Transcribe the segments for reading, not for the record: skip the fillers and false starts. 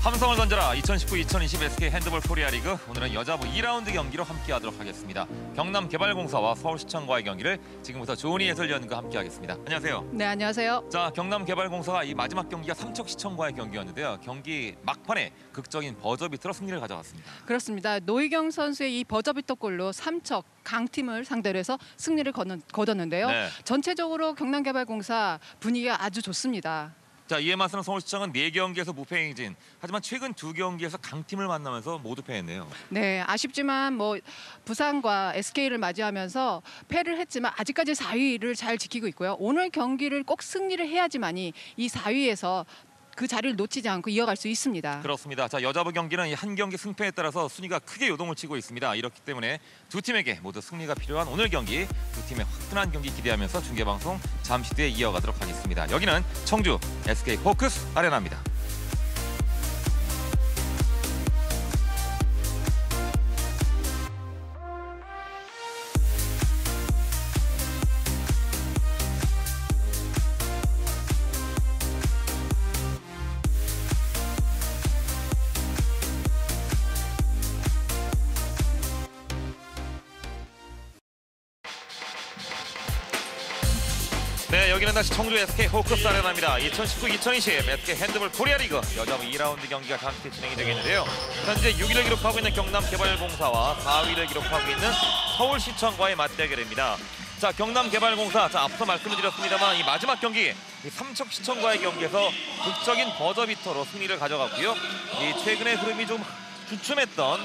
함성을 던져라 2019-2020 SK 핸드볼 코리아 리그. 오늘은 여자부 2라운드 경기로 함께하도록 하겠습니다. 경남개발공사와 서울시청과의 경기를 지금부터 조은희 해설위원과 함께하겠습니다. 안녕하세요. 네, 안녕하세요. 자, 경남개발공사가 이 마지막 경기가 삼척시청과의 경기였는데요. 경기 막판에 극적인 버저비터로 승리를 가져갔습니다. 그렇습니다. 노희경 선수의 이 버저비터 골로 삼척 강팀을 상대로 해서 승리를 거뒀는데요. 네. 전체적으로 경남개발공사 분위기가 아주 좋습니다. 자, 이에 맞서는 서울시청은 4경기에서 무패 행진. 하지만 최근 2경기에서 강팀을 만나면서 모두 패했네요. 네, 아쉽지만 부산과 SK를 맞이하면서 패를 했지만 아직까지 4위를 잘 지키고 있고요. 오늘 경기를 꼭 승리를 해야지만이 이 4위에서 그 자리를 놓치지 않고 이어갈 수 있습니다. 그렇습니다. 자, 여자부 경기는 이 한 경기 승패에 따라서 순위가 크게 요동을 치고 있습니다. 이렇기 때문에 두 팀에게 모두 승리가 필요한 오늘 경기, 두 팀의 화끈한 경기 기대하면서 중계방송 잠시 뒤에 이어가도록 하겠습니다. 여기는 청주 SK 포커스 아레나입니다. 네, 여기는 다시 청주 SK 호크스 아레나입니다. 2019-2020 SK 핸드볼 코리아 리그 여자부 2라운드 경기가 함께 진행이 되겠는데요. 현재 6위를 기록하고 있는 경남개발공사와 4위를 기록하고 있는 서울시청과의 맞대결입니다. 자, 경남개발공사, 자, 앞서 말씀을 드렸습니다만 이 마지막 경기 이 삼척시청과의 경기에서 극적인 버저비터로 승리를 가져갔고요. 이 최근의 흐름이 좀 주춤했던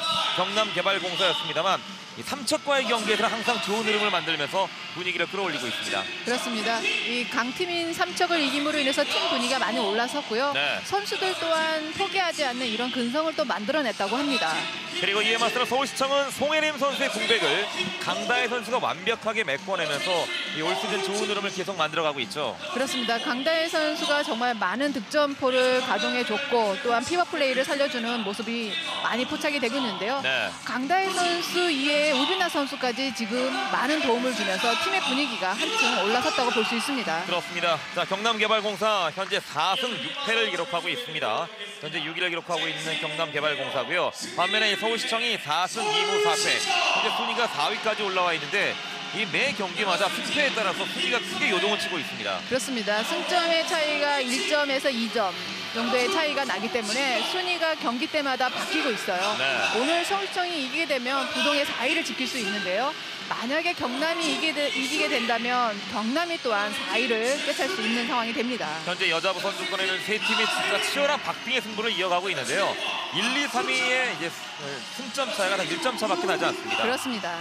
경남개발공사였습니다만 이 삼척과의 경기에서는 항상 좋은 흐름을 만들면서 분위기를 끌어올리고 있습니다. 그렇습니다. 이 강팀인 삼척을 이김으로 인해서 팀 분위기가 많이 올라섰고요. 네. 선수들 또한 포기하지 않는 이런 근성을 또 만들어냈다고 합니다. 그리고 이에 맞서는 서울시청은 송혜림 선수의 공백을 강다혜 선수가 완벽하게 메꿔내면서 이 올 시즌 좋은 흐름을 계속 만들어가고 있죠. 그렇습니다. 강다혜 선수가 정말 많은 득점포를 가동해줬고 또한 피벗 플레이를 살려주는 모습이 많이 포착이 되고 있는데요. 네. 강다혜 선수 이외에 우빈아 선수까지 지금 많은 도움을 주면서 팀의 분위기가 한층 올라섰다고 볼 수 있습니다. 그렇습니다. 자, 경남개발공사 현재 4승 6패를 기록하고 있습니다. 현재 6위를 기록하고 있는 경남개발공사고요. 반면에 서울시청이 4승 2무 4패. 현재 순위가 4위까지 올라와 있는데 이 매 경기마다 승패에 따라서 순위가 크게 요동을 치고 있습니다. 그렇습니다. 승점의 차이가 1점에서 2점 정도의 차이가 나기 때문에 순위가 경기 때마다 바뀌고 있어요. 네. 오늘 서울시청이 이기게 되면 부동의 4위를 지킬 수 있는데요. 만약에 경남이 이기게 된다면 경남이 또한 4위를 꿰찰 수 있는 상황이 됩니다. 현재 여자부 선수권에는 세 팀이 진짜 치열한 박빙의 승부를 이어가고 있는데요. 1, 2, 3위의 이제 승점 차이가 단 1점 차밖에 나지 않습니다. 그렇습니다.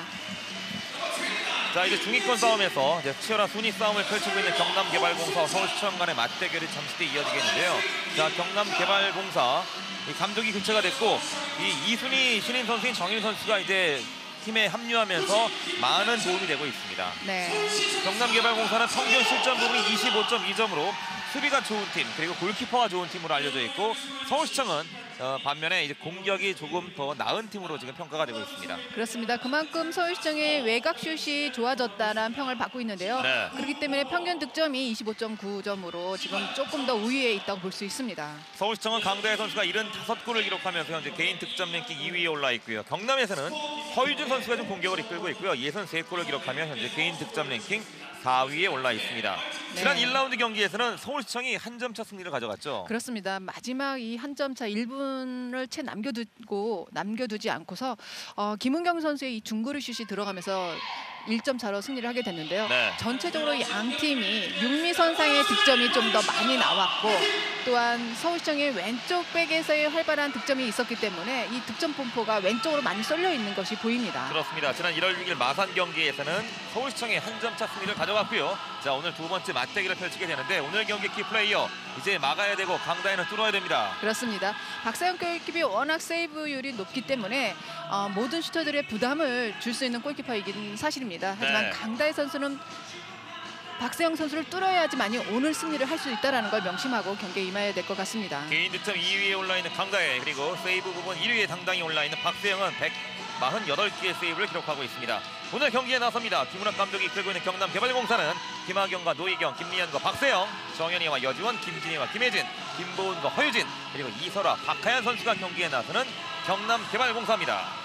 자, 이제 중위권 싸움에서 이제 치열한 순위 싸움을 펼치고 있는 경남개발공사와 서울시청 간의 맞대결이 잠시 뒤에 이어지겠는데요. 자, 경남개발공사 이 감독이 교체가 됐고 이 2순위 신인 선수인 정인 선수가 이제 팀에 합류하면서 많은 도움이 되고 있습니다. 네. 경남개발공사는 평균 실점 부분이 25.2점으로 수비가 좋은 팀, 그리고 골키퍼가 좋은 팀으로 알려져 있고 서울시청은 반면에 이제 공격이 조금 더 나은 팀으로 지금 평가가 되고 있습니다. 그렇습니다. 그만큼 서울시청의 외곽슛이 좋아졌다는 평을 받고 있는데요. 네. 그렇기 때문에 평균 득점이 25.9점으로 지금 조금 더 우위에 있다고 볼 수 있습니다. 서울시청은 강다혜 선수가 75골을 기록하면서 현재 개인 득점 랭킹 2위에 올라 있고요. 경남에서는 허유준 선수가 좀 공격을 이끌고 있고요. 63골을 기록하며 현재 개인 득점 랭킹 4위에 올라 있습니다. 네. 지난 1라운드 경기에서는 서울시청이 한 점 차 승리를 가져갔죠. 그렇습니다. 마지막 이 한 점 차 1분을 채 남겨두지 않고서 김은경 선수의 이 중거리 슛이 들어가면서 1점 차로 승리를 하게 됐는데요. 네. 전체적으로 양 팀이 육미선상의 득점이 좀 더 많이 나왔고 또한 서울시청의 왼쪽 백에서의 활발한 득점이 있었기 때문에 이 득점 분포가 왼쪽으로 많이 쏠려 있는 것이 보입니다. 그렇습니다. 지난 1월 6일 마산 경기에서는 서울시청이 한 점 차 승리를 가져갔고요. 자, 오늘 두 번째 맞대결을 펼치게 되는데 오늘 경기 키플레이어 이제 막아야 되고 강다혜는 뚫어야 됩니다. 그렇습니다. 박사영 골키퍼이 워낙 세이브율이 높기 때문에 모든 슈터들의 부담을 줄 수 있는 골키퍼이긴 사실입니다. 하지만 네. 강다혜 선수는 박세영 선수를 뚫어야지만이 오늘 승리를 할 수 있다는 걸 명심하고 경기에 임해야 될 것 같습니다. 개인 득점 2위에 올라 있는 강다혜, 그리고 세이브 부분 1위에 당당히 올라 있는 박세영은 48개의 세이브를 기록하고 있습니다. 오늘 경기에 나섭니다. 김은학 감독이 이끌고 있는 경남개발공사는 김하경과 노희경, 김리현과 박세영, 정현이와 여지원, 김진희와 김혜진, 김보은과 허유진, 그리고 이설아, 박하연 선수가 경기에 나서는 경남개발공사입니다.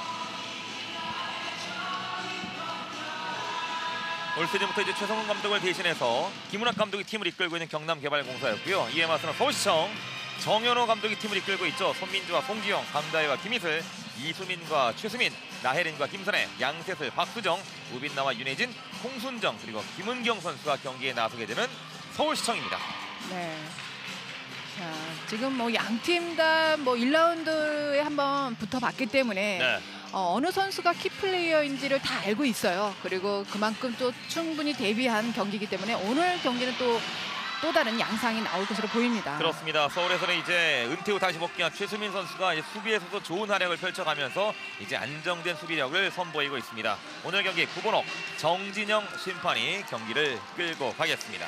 올 시즌부터 이제 최성훈 감독을 대신해서 김은학 감독이 팀을 이끌고 있는 경남개발공사였고요. 이에 맞서는 서울시청 정현호 감독이 팀을 이끌고 있죠. 손민주와 송지영, 강다혜와 김희슬, 이수민과 최수민, 나혜린과 김선혜, 양세슬, 박수정, 우빈나와 윤혜진, 홍순정, 그리고 김은경 선수가 경기에 나서게 되는 서울시청입니다. 네. 자, 지금 뭐 양 팀 다 뭐 1라운드에 한번 붙어봤기 때문에 네. 어느 선수가 키플레이어인지를 다 알고 있어요. 그리고 그만큼 또 충분히 대비한 경기이기 때문에 오늘 경기는 또 다른 양상이 나올 것으로 보입니다. 그렇습니다. 서울에서는 이제 은퇴 후 다시 복귀한 최수민 선수가 이제 수비에서도 좋은 활약을 펼쳐가면서 이제 안정된 수비력을 선보이고 있습니다. 오늘 경기 구본옥, 정진영 심판이 경기를 끌고 가겠습니다.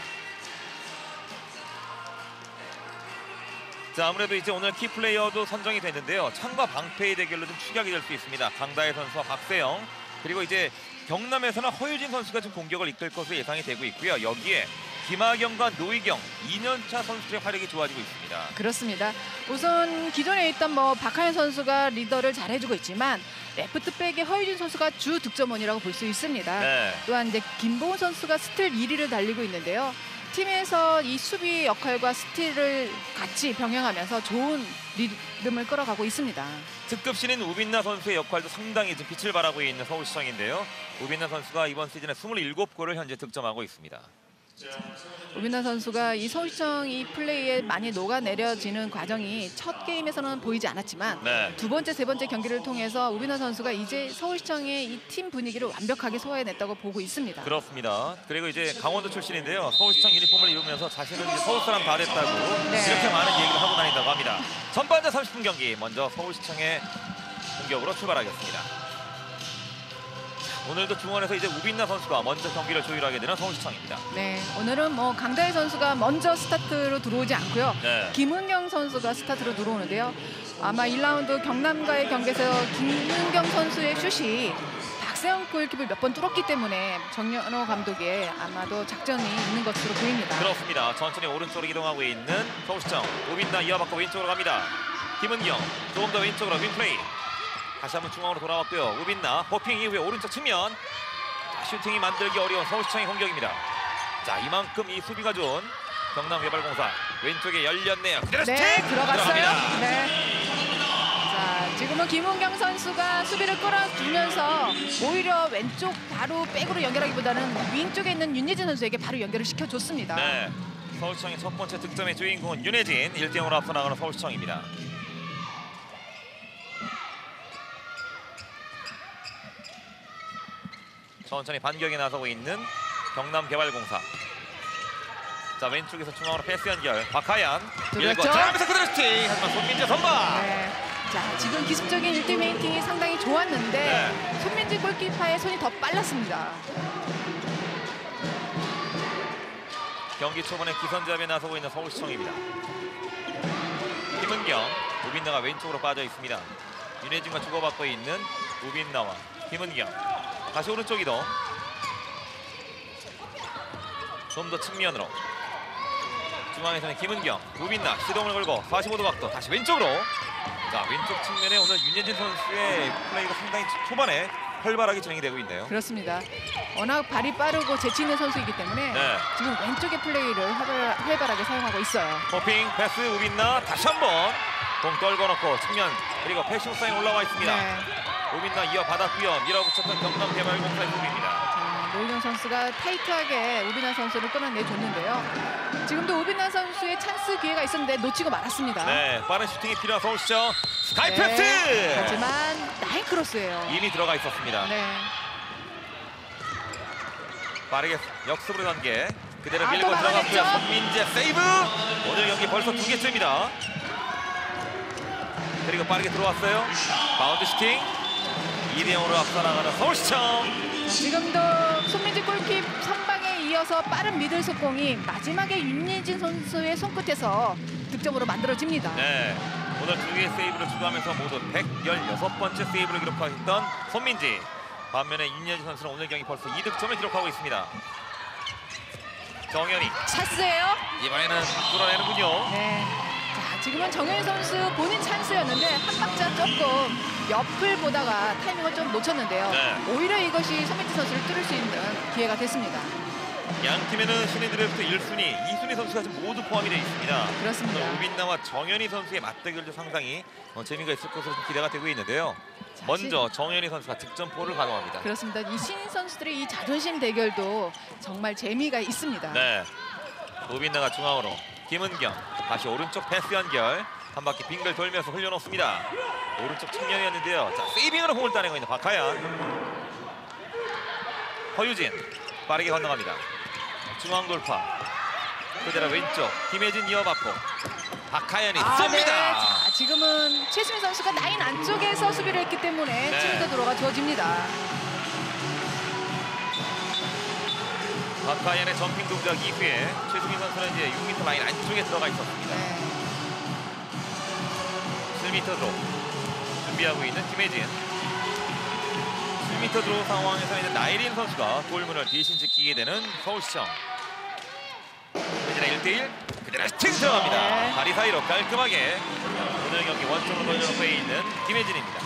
자, 아무래도 이제 오늘 키플레이어도 선정이 됐는데요. 창과 방패의 대결로 좀 추격이 될 수 있습니다. 강다혜 선수와 박세영, 그리고 이제 경남에서는 허유진 선수가 좀 공격을 이끌 것으로 예상이 되고 있고요. 여기에 김하경과 노희경, 2년차 선수들의 활약이 좋아지고 있습니다. 그렇습니다. 우선 기존에 있던 뭐 박하연 선수가 리더를 잘해주고 있지만 레프트백의 허유진 선수가 주 득점원이라고 볼 수 있습니다. 네. 또한 이제 김보은 선수가 스틸 1위를 달리고 있는데요. 팀에서 이 수비 역할과 스틸을 같이 병행하면서 좋은 리듬을 끌어가고 있습니다. 특급 신인 우빈나 선수의 역할도 상당히 좀 빛을 발하고 있는 서울시청인데요. 우빈나 선수가 이번 시즌에 27골을 현재 득점하고 있습니다. 우빈나 선수가 이 서울시청 이 플레이에 많이 녹아내려지는 과정이 첫 게임에서는 보이지 않았지만 네. 두 번째, 세 번째 경기를 통해서 우빈나 선수가 이제 서울시청의 이 팀 분위기를 완벽하게 소화해냈다고 보고 있습니다. 그렇습니다. 그리고 이제 강원도 출신인데요. 서울시청 유니폼을 입으면서 자신은 이제 서울 사람 다 됐다고 네. 이렇게 많은 얘기를 하고 다닌다고 합니다. 전반전 30분 경기 먼저 서울시청의 공격으로 출발하겠습니다. 오늘도 중원에서 이제 우빈나 선수가 먼저 경기를 조율하게 되는 서울시청입니다. 네, 오늘은 뭐 강다혜 선수가 먼저 스타트로 들어오지 않고요. 네. 김은경 선수가 스타트로 들어오는데요. 아마 1라운드 경남과의 경기에서 김은경 선수의 슛이 박세영 골키퍼를 몇 번 뚫었기 때문에 정연호 감독의 아마도 작전이 있는 것으로 보입니다. 그렇습니다. 천천히 오른쪽으로 이동하고 있는 서울시청. 우빈나 이어받고 왼쪽으로 갑니다. 김은경 조금 더 왼쪽으로 윙플레이. 다시 한번 중앙으로 돌아왔고요. 우빈나 호핑 이후에 오른쪽 측면. 자, 슈팅이 만들기 어려운 서울시청의 공격입니다. 자, 이만큼 이 수비가 좋은 경남개발공사. 왼쪽에 열렸네요. 그대로 슈팅! 네, 들어갔어요. 들어갑니다. 네. 자, 지금은 김은경 선수가 수비를 끌어주면서 오히려 왼쪽 바로 백으로 연결하기보다는 윙쪽에 있는 윤예진 선수에게 바로 연결을 시켜줬습니다. 네, 서울시청의 첫 번째 득점의 주인공은 윤혜진. 1대0으로 앞서 나가는 서울시청입니다. 천천히 반격에 나서고 있는 경남개발공사. 자, 왼쪽에서 중앙으로 패스 연결. 박하연 밀고 들어가면서 그대로 슈팅. 하지만 손민재 선방. 네. 자, 지금 기습적인 1대 메이팅이 상당히 좋았는데 네. 손민지 골키퍼의 손이 더 빨랐습니다. 경기 초반에 기선제압에 나서고 있는 서울시청입니다. 김은경, 우빈나가 왼쪽으로 빠져 있습니다. 윤혜진과 주고받고 있는 우빈나와 김은경. 다시 오른쪽 이동. 좀 더 측면으로. 중앙에서는 김은경, 우빈나 시동을 걸고 45도 각도 다시 왼쪽으로. 자, 왼쪽 측면에 오늘 윤예진 선수의 플레이가 상당히 초반에 활발하게 진행이 되고 있네요. 그렇습니다. 워낙 발이 빠르고 재치 있는 선수이기 때문에 네. 지금 왼쪽의 플레이를 활발하게 사용하고 있어요. 호핑 패스 우빈나 다시 한번 공 떨궈 놓고 측면 그리고 패싱 사인 올라와 있습니다. 네. 우빈나 이어받았고요. 밀어붙였던 경남개발공사의 수비입니다. 노희경 선수가 타이트하게 우빈나 선수를 끌어내줬는데요. 지금도 우빈나 선수의 찬스 기회가 있었는데 놓치고 말았습니다. 네, 빠른 슈팅이 필요한 서울시청. 스카이 네. 패스! 하지만 나인 크로스예요. 이미 들어가 있었습니다. 네. 빠르게 역습으로 전개. 그대로 또 밀고 들어갔고요. 막아냈죠? 손민재 세이브! 오늘 경기 벌써 2개째입니다. 그리고 빠르게 들어왔어요. 바운드 슈팅. 2대0으로 앞서 나가는 서울시청. 지금도 손민지 골킵 선방에 이어서 빠른 미들 속공이 마지막에 윤예진 선수의 손끝에서 득점으로 만들어집니다. 네, 오늘 2개의 세이브를 추가하면서 모두 116번째 세이브를 기록했던 손민지. 반면에 윤여진 선수는 오늘 경기 벌써 2득점을 기록하고 있습니다. 정현이 찬스예요. 이번에는 뚫어내는군요. 네. 자, 지금은 정현희 선수 본인 찬스였는데 한 박자 조금 옆을 보다가 타이밍을 좀 놓쳤는데요. 네. 오히려 이것이 손민지 선수를 뚫을 수 있는 기회가 됐습니다. 양 팀에는 신인 드래프트 1순위, 2순위 선수가 지금 모두 포함이 되어 있습니다. 그렇습니다. 오늘 우빈나와 정현희 선수의 맞대결도 상당히 재미가 있을 것으로 기대가 되고 있는데요. 자, 먼저 정현희 선수가 득점포를 가동합니다. 그렇습니다. 이 신인 선수들의 이 자존심 대결도 정말 재미가 있습니다. 네. 우빈나가 중앙으로 김은경 다시 오른쪽 패스 연결 한 바퀴 빙글 돌면서 흘려놓습니다. 오른쪽 측면이었는데요. 자, 세이빙으로 공을 따내고 있는 박하연. 허유진 빠르게 건너갑니다. 중앙 돌파 그대로 왼쪽 김혜진 이어받고 박하연이 쏩니다. 네. 자, 지금은 최수민 선수가 라인 안쪽에서 수비를 했기 때문에 네. 치민터 도로가 주어집니다. 박하연의 점핑 동작 이후에 최수민 선수는 이제 6m 라인 안쪽에 들어가 있었습니다. 네. 7m로 준비하고 있는 김혜진. 7m 드로우 상황에서 이제 나이린 선수가 골문을 대신 지키게 되는 서울시청. 혜진의 1대1 그대로 슈팅 들어갑니다. 네. 다리 사이로 깔끔하게 오늘 경기 원점으로 돌려놓고 있는 김혜진입니다.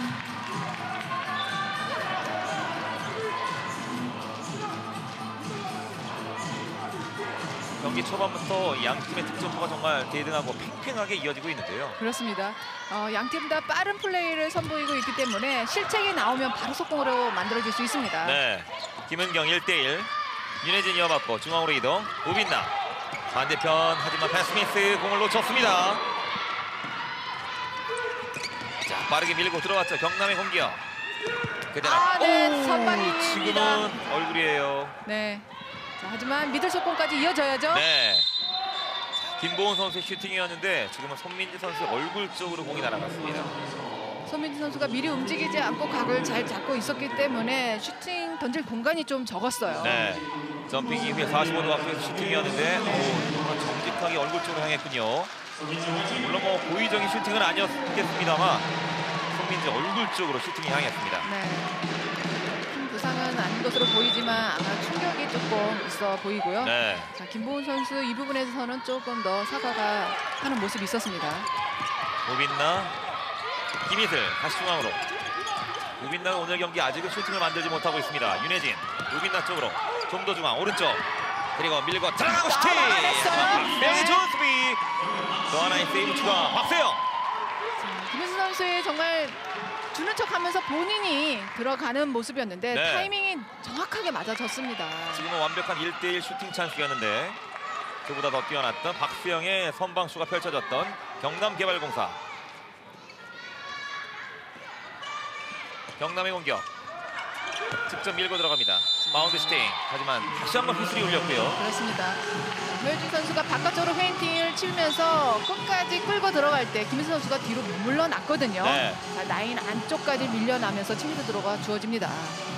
경기 초반부터 양 팀의 득점포가 정말 대등하고 팽팽하게 이어지고 있는데요. 그렇습니다. 양 팀 다 빠른 플레이를 선보이고 있기 때문에 실책이 나오면 바로 속공으로 만들어질 수 있습니다. 네, 김은경 1대1 윤혜진 이어받고 중앙으로 이동 우빈나 반대편 하지만 패스미스 공을 놓쳤습니다. 자, 빠르게 밀고 들어왔죠. 경남의 공격 그대로 네, 선방입니다. 지금은 얼굴이에요. 네. 자, 하지만 미들 속공까지 이어져야죠. 네. 자, 김보은 선수의 슈팅이었는데 지금은 손민지 선수의 얼굴 쪽으로 공이 날아갔습니다. 손민지 선수가 미리 움직이지 않고 각을 잘 잡고 있었기 때문에 슈팅 던질 공간이 좀 적었어요. 네. 점핑 이후에 45도 각도에서 슈팅이었는데 정말 정직하게 얼굴 쪽으로 향했군요. 물론 뭐 고의적인 슈팅은 아니었겠습니다만 손민지 얼굴 쪽으로 슈팅이 향했습니다. 네. 큰 부상은 아닌 것으로 보이지만 아마 충격이 조금 있어 보이고요. 네. 자, 김보은 선수 이 부분에서는 조금 더 사과가 하는 모습이 있었습니다. 우빈나, 김희슬 다시 중앙으로. 우빈나가 오늘 경기 아직은 슈팅을 만들지 못하고 있습니다. 윤혜진, 우빈나 쪽으로 좀 더 중앙 오른쪽. 그리고 밀고 들어가고 슈팅! 막아냈어요. 명이 네. 좋은 수비! 또 하나의 세이브 추가, 박세영! 김혜수 선수의 정말 주는 척하면서 본인이 들어가는 모습이었는데 네. 타이밍이 정확하게 맞아졌습니다. 지금은 완벽한 1대1 슈팅 찬스였는데 그보다 더 뛰어났던 박수영의 선방수가 펼쳐졌던 경남개발공사. 경남의 공격 직접 밀고 들어갑니다. 마운드 슈팅 하지만 다시 한번 휘슬이 울렸고요. 그렇습니다. 허유진 선수가 바깥쪽으로 페인팅을 치면서 끝까지 끌고 들어갈 때 김혜수 선수가 뒤로 물러났거든요. 네. 자, 라인 안쪽까지 밀려나면서 치민터 들어가 주어집니다.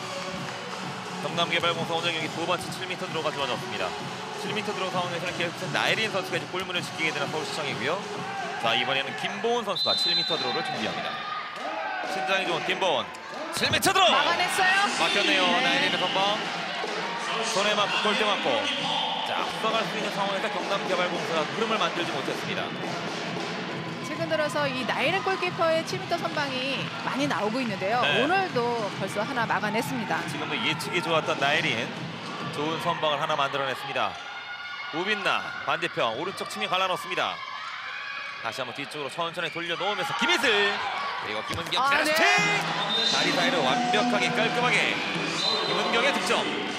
경남개발공사 오늘 경기 두 번째 7m 드로우가 주어졌습니다. 7m 드로우 상황에서는 계속해서 나이린 선수가 이제 골문을 지키게 되는 서울시청이고요. 자, 이번에는 김보은 선수가 7m 드로우를 준비합니다. 신장이 좋은 김보은 7m 드로우! 막아냈어요. 막혔네요. 네. 나이린의 선방. 손에 맞고 골대 맞고. 자, 앞서갈 수 있는 상황에서 경남개발공사가 흐름을 만들지 못했습니다. 최근 들어서 이 나이른 골키퍼의 7m 선방이 많이 나오고 있는데요. 네. 오늘도 벌써 하나 막아냈습니다. 지금은 예측이 좋았던 나이린 좋은 선방을 하나 만들어냈습니다. 우빈나 반대편 오른쪽 측면 갈라놓습니다. 다시 한번 뒤쪽으로 천천히 돌려놓으면서 김희슬 그리고 김은경 아, 슈팅! 다리 사이를 완벽하게 깔끔하게 김은경의 득점.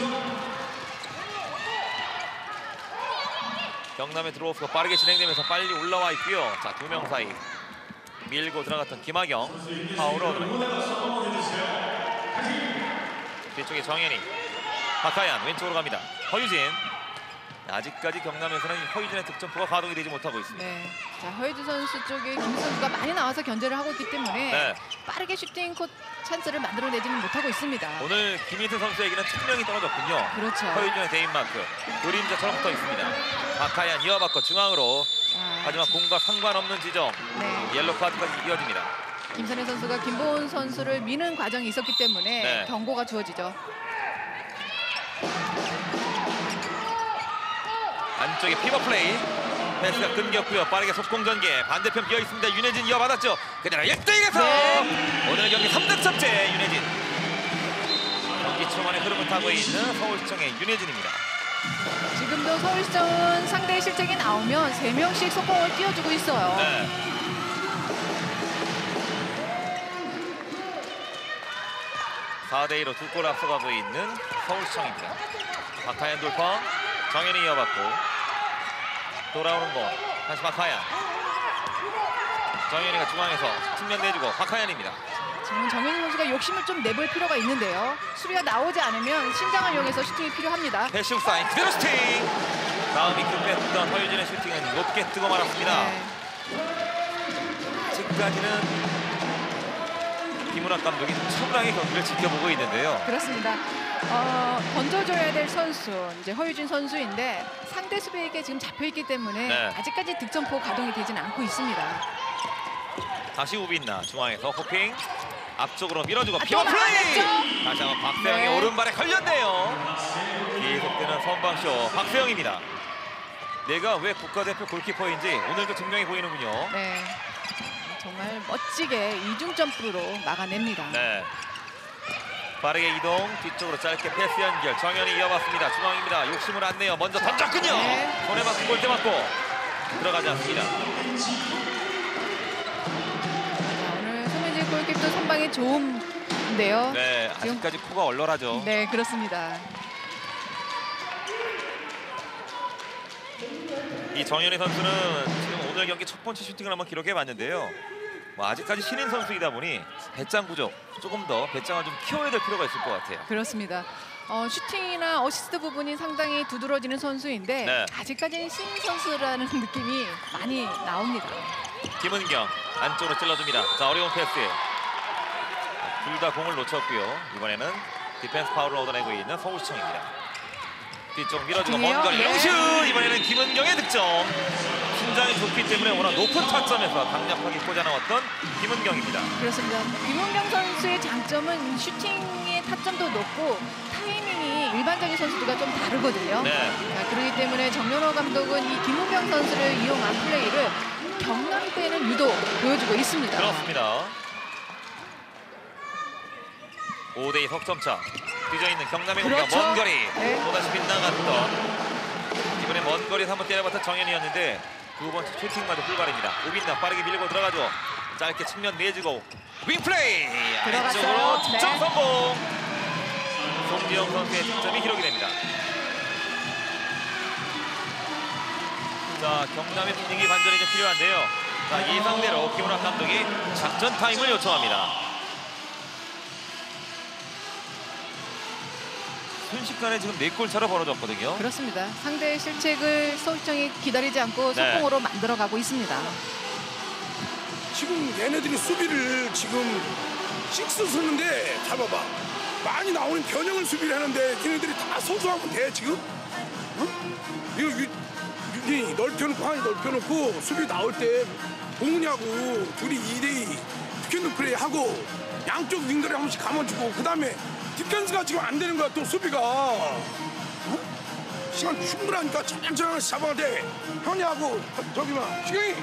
경남의 드로우가 빠르게 진행되면서 빨리 올라와 있고요. 자, 두 명 사이 밀고 들어갔던 김하경 파울을 얻어냅니다. 뒤쪽에 정현이 박하연 왼쪽으로 갑니다. 허유진 아직까지 경남에서는 허유진의 득점포가 가동이 되지 못하고 있습니다. 네. 자, 허유진 선수 쪽에 김 선수가 많이 나와서 견제를 하고 있기 때문에 네. 빠르게 슈팅 컷 찬스를 만들어내지는 못하고 있습니다. 오늘 김희슬 선수에게는 측면이 떨어졌군요. 그렇죠. 허유진의 대인마크 그림자처럼 붙어 있습니다. 박하연 이어받고 중앙으로 하지만 공과 상관없는 지점. 네. 옐로 카드까지 이어집니다. 김선혜 선수가 김보은 선수를 미는 과정이 있었기 때문에 네. 경고가 주어지죠. 안쪽에 피버 플레이. 패스가 끊겼고요. 빠르게 속공 전개. 반대편 비어 있습니다. 윤혜진 이어받았죠. 그대로 1대1에서 네. 오늘 경기 3득점째 윤혜진. 경기 초반에 흐름을 타고 있는 서울시청의 윤혜진입니다. 지금도 서울시청은 상대의 실책이 나오면 3명씩 속공을 띄워주고 있어요. 네. (4대2로) 두 골 앞서가고 있는 서울시청입니다. 박하연 돌파. 정현이 이어받고 돌아오는 거 다시 박하연. 정현이가 중앙에서 측면 내주고 박하연입니다. 지금 정현희 선수가 욕심을 좀 내볼 필요가 있는데요. 수비가 나오지 않으면 신장을 이용해서 슈팅이 필요합니다. 패싱 사인 그대로 슈팅. 다음이 급했던 허유진의 슈팅은 높게 뜨고 말았습니다. 네. 아직까지는 김은학 감독이 차분하게 경기를 지켜보고 있는데요. 그렇습니다. 던져줘야 될 선수 이제 허유진 선수인데 상대 수비에게 지금 잡혀있기 때문에 네. 아직까지 득점포 가동이 되지는 않고 있습니다. 다시 우빈나 중앙에서 호핑 앞쪽으로 밀어주고 또 피버 플레이. 나가겠죠? 다시 한번 박세영의 네. 오른발에 걸렸네요. 계속되는 선방쇼 박세영입니다. 내가 왜 국가대표 골키퍼인지 오늘도 증명해 보이는군요. 네, 정말 멋지게 이중 점프로 막아냅니다. 네. 빠르게 이동 뒤쪽으로 짧게 패스 연결. 정현이 이어봤습니다. 중앙입니다. 욕심을 안 내요. 먼저 던졌군요. 네. 손에 맞고 골대 맞고 들어가지 않습니다. 자, 오늘 송민지 골키퍼도 선방이 좋은데요. 네, 지금- 아직까지 코가 얼얼하죠. 네, 그렇습니다. 이 정현희 선수는 지금 오늘 경기 첫 번째 슈팅을 한번 기록해봤는데요. 뭐 아직까지 신인 선수이다 보니 배짱 부족, 조금 더 배짱을 좀 키워야 될 필요가 있을 것 같아요. 그렇습니다. 슈팅이나 어시스트 부분이 상당히 두드러지는 선수인데 네. 아직까지는 신인 선수라는 느낌이 많이 나옵니다. 김은경 안쪽으로 찔러줍니다. 자, 어려운 패스. 둘 다 공을 놓쳤고요. 이번에는 디펜스 파울을 얻어내고 있는 서울시청입니다. 뒤쪽 밀어주고 중이에요? 먼 거리 네. 롱슛. 이번에는 김은경의 득점. 신장이 좋기 때문에 워낙 높은 타점에서 강력하게 꽂아나왔던 김은경입니다. 그렇습니다. 김은경 선수의 장점은 슈팅의 타점도 높고 타이밍이 일반적인 선수들과 좀 다르거든요. 네. 자, 그렇기 때문에 정연호 감독은 이 김은경 선수를 이용한 플레이를 경남 때는 유독 보여주고 있습니다. 그렇습니다. 5대2 석점차. 뒤져있는 경남의 공격. 그렇죠. 먼 거리. 네. 또다시 빗나갔던 이번에 먼 거리에서 한번 때려봤던 정현이었는데 두 번째 슈팅마저 불발입니다. 우빈나 빠르게 밀고 들어가죠. 짧게 측면 내주고 윙플레이. 들어갔어요. 아래쪽으로 득점 네. 성공. 송지영 선수의 득점이 기록이 됩니다. 자, 경남의 분위기 반전이 좀 필요한데요. 자, 예상대로 김은학 감독이 작전 타임을 요청합니다. 순식간에 지금 4골 차로 벌어졌거든요. 그렇습니다. 상대의 실책을 서울시청이 기다리지 않고 네. 속공으로 만들어가고 있습니다. 지금 얘네들이 수비를 지금 식스 쓰는데 잘 봐봐. 많이 나오는 변형을 수비를 하는데 얘네들이 다 소수하면 돼 지금? 어? 이거 윤이 넓혀놓고 한이 넓혀놓고 수비 나올 때 공은하고 둘이 2대2 피켓 플레이 하고 양쪽 윙들이 한 번씩 감아주고 그 다음에 디펜스가 지금 안 되는 거야 또 수비가. 어? 시간 충분하니까 천천히 잡아야 돼. 현이하고 저기 막 시경이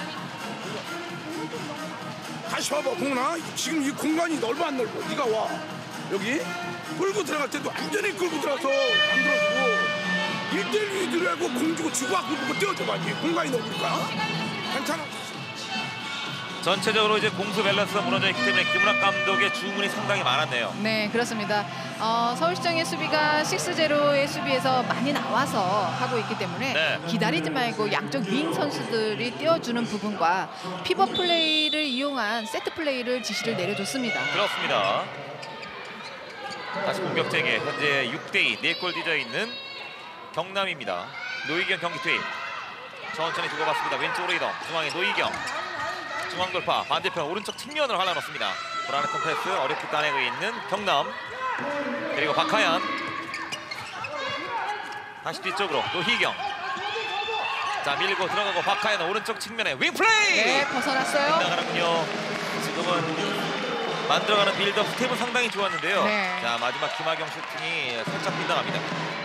다시 봐봐 공은아. 지금 이 공간이 넓어 안 넓어? 네가 와 여기 끌고 들어갈 때도 완전히 끌고 들어가서 안 들어주고 1대1 들어가고 공 주고 주고받고 보고 떼어줘봐. 이게 공간이 넓으니까 괜찮아. 전체적으로 이제 공수 밸런스가 무너져 있기 때문에 김은학 감독의 주문이 상당히 많았네요. 네, 그렇습니다. 서울시청의 수비가 6-0의 수비에서 많이 나와서 하고 있기 때문에 네. 기다리지 말고 양쪽 윙 선수들이 띄워주는 부분과 피벗 플레이를 이용한 세트 플레이를 지시를 내려줬습니다. 그렇습니다. 다시 공격 재개. 현재 6대2 4골 뒤져 있는 경남입니다. 노희경 경기 투입. 천천히 주고받습니다. 왼쪽으로 이동. 중앙에 노희경. 중앙 돌파. 반대편 오른쪽 측면으로 갈라놓습니다. 불안했던 패스 어렵게 따내고 있는 경남. 그리고 박하연. 다시 뒤쪽으로 노희경. 자, 밀고 들어가고 박하연 오른쪽 측면에 윙플레이. 네, 벗어났어요. 나가는군요. 지금은 만들어가는 빌드업 스텝은 상당히 좋았는데요. 네. 자, 마지막 김하경 슈팅이 살짝 빗나갑니다.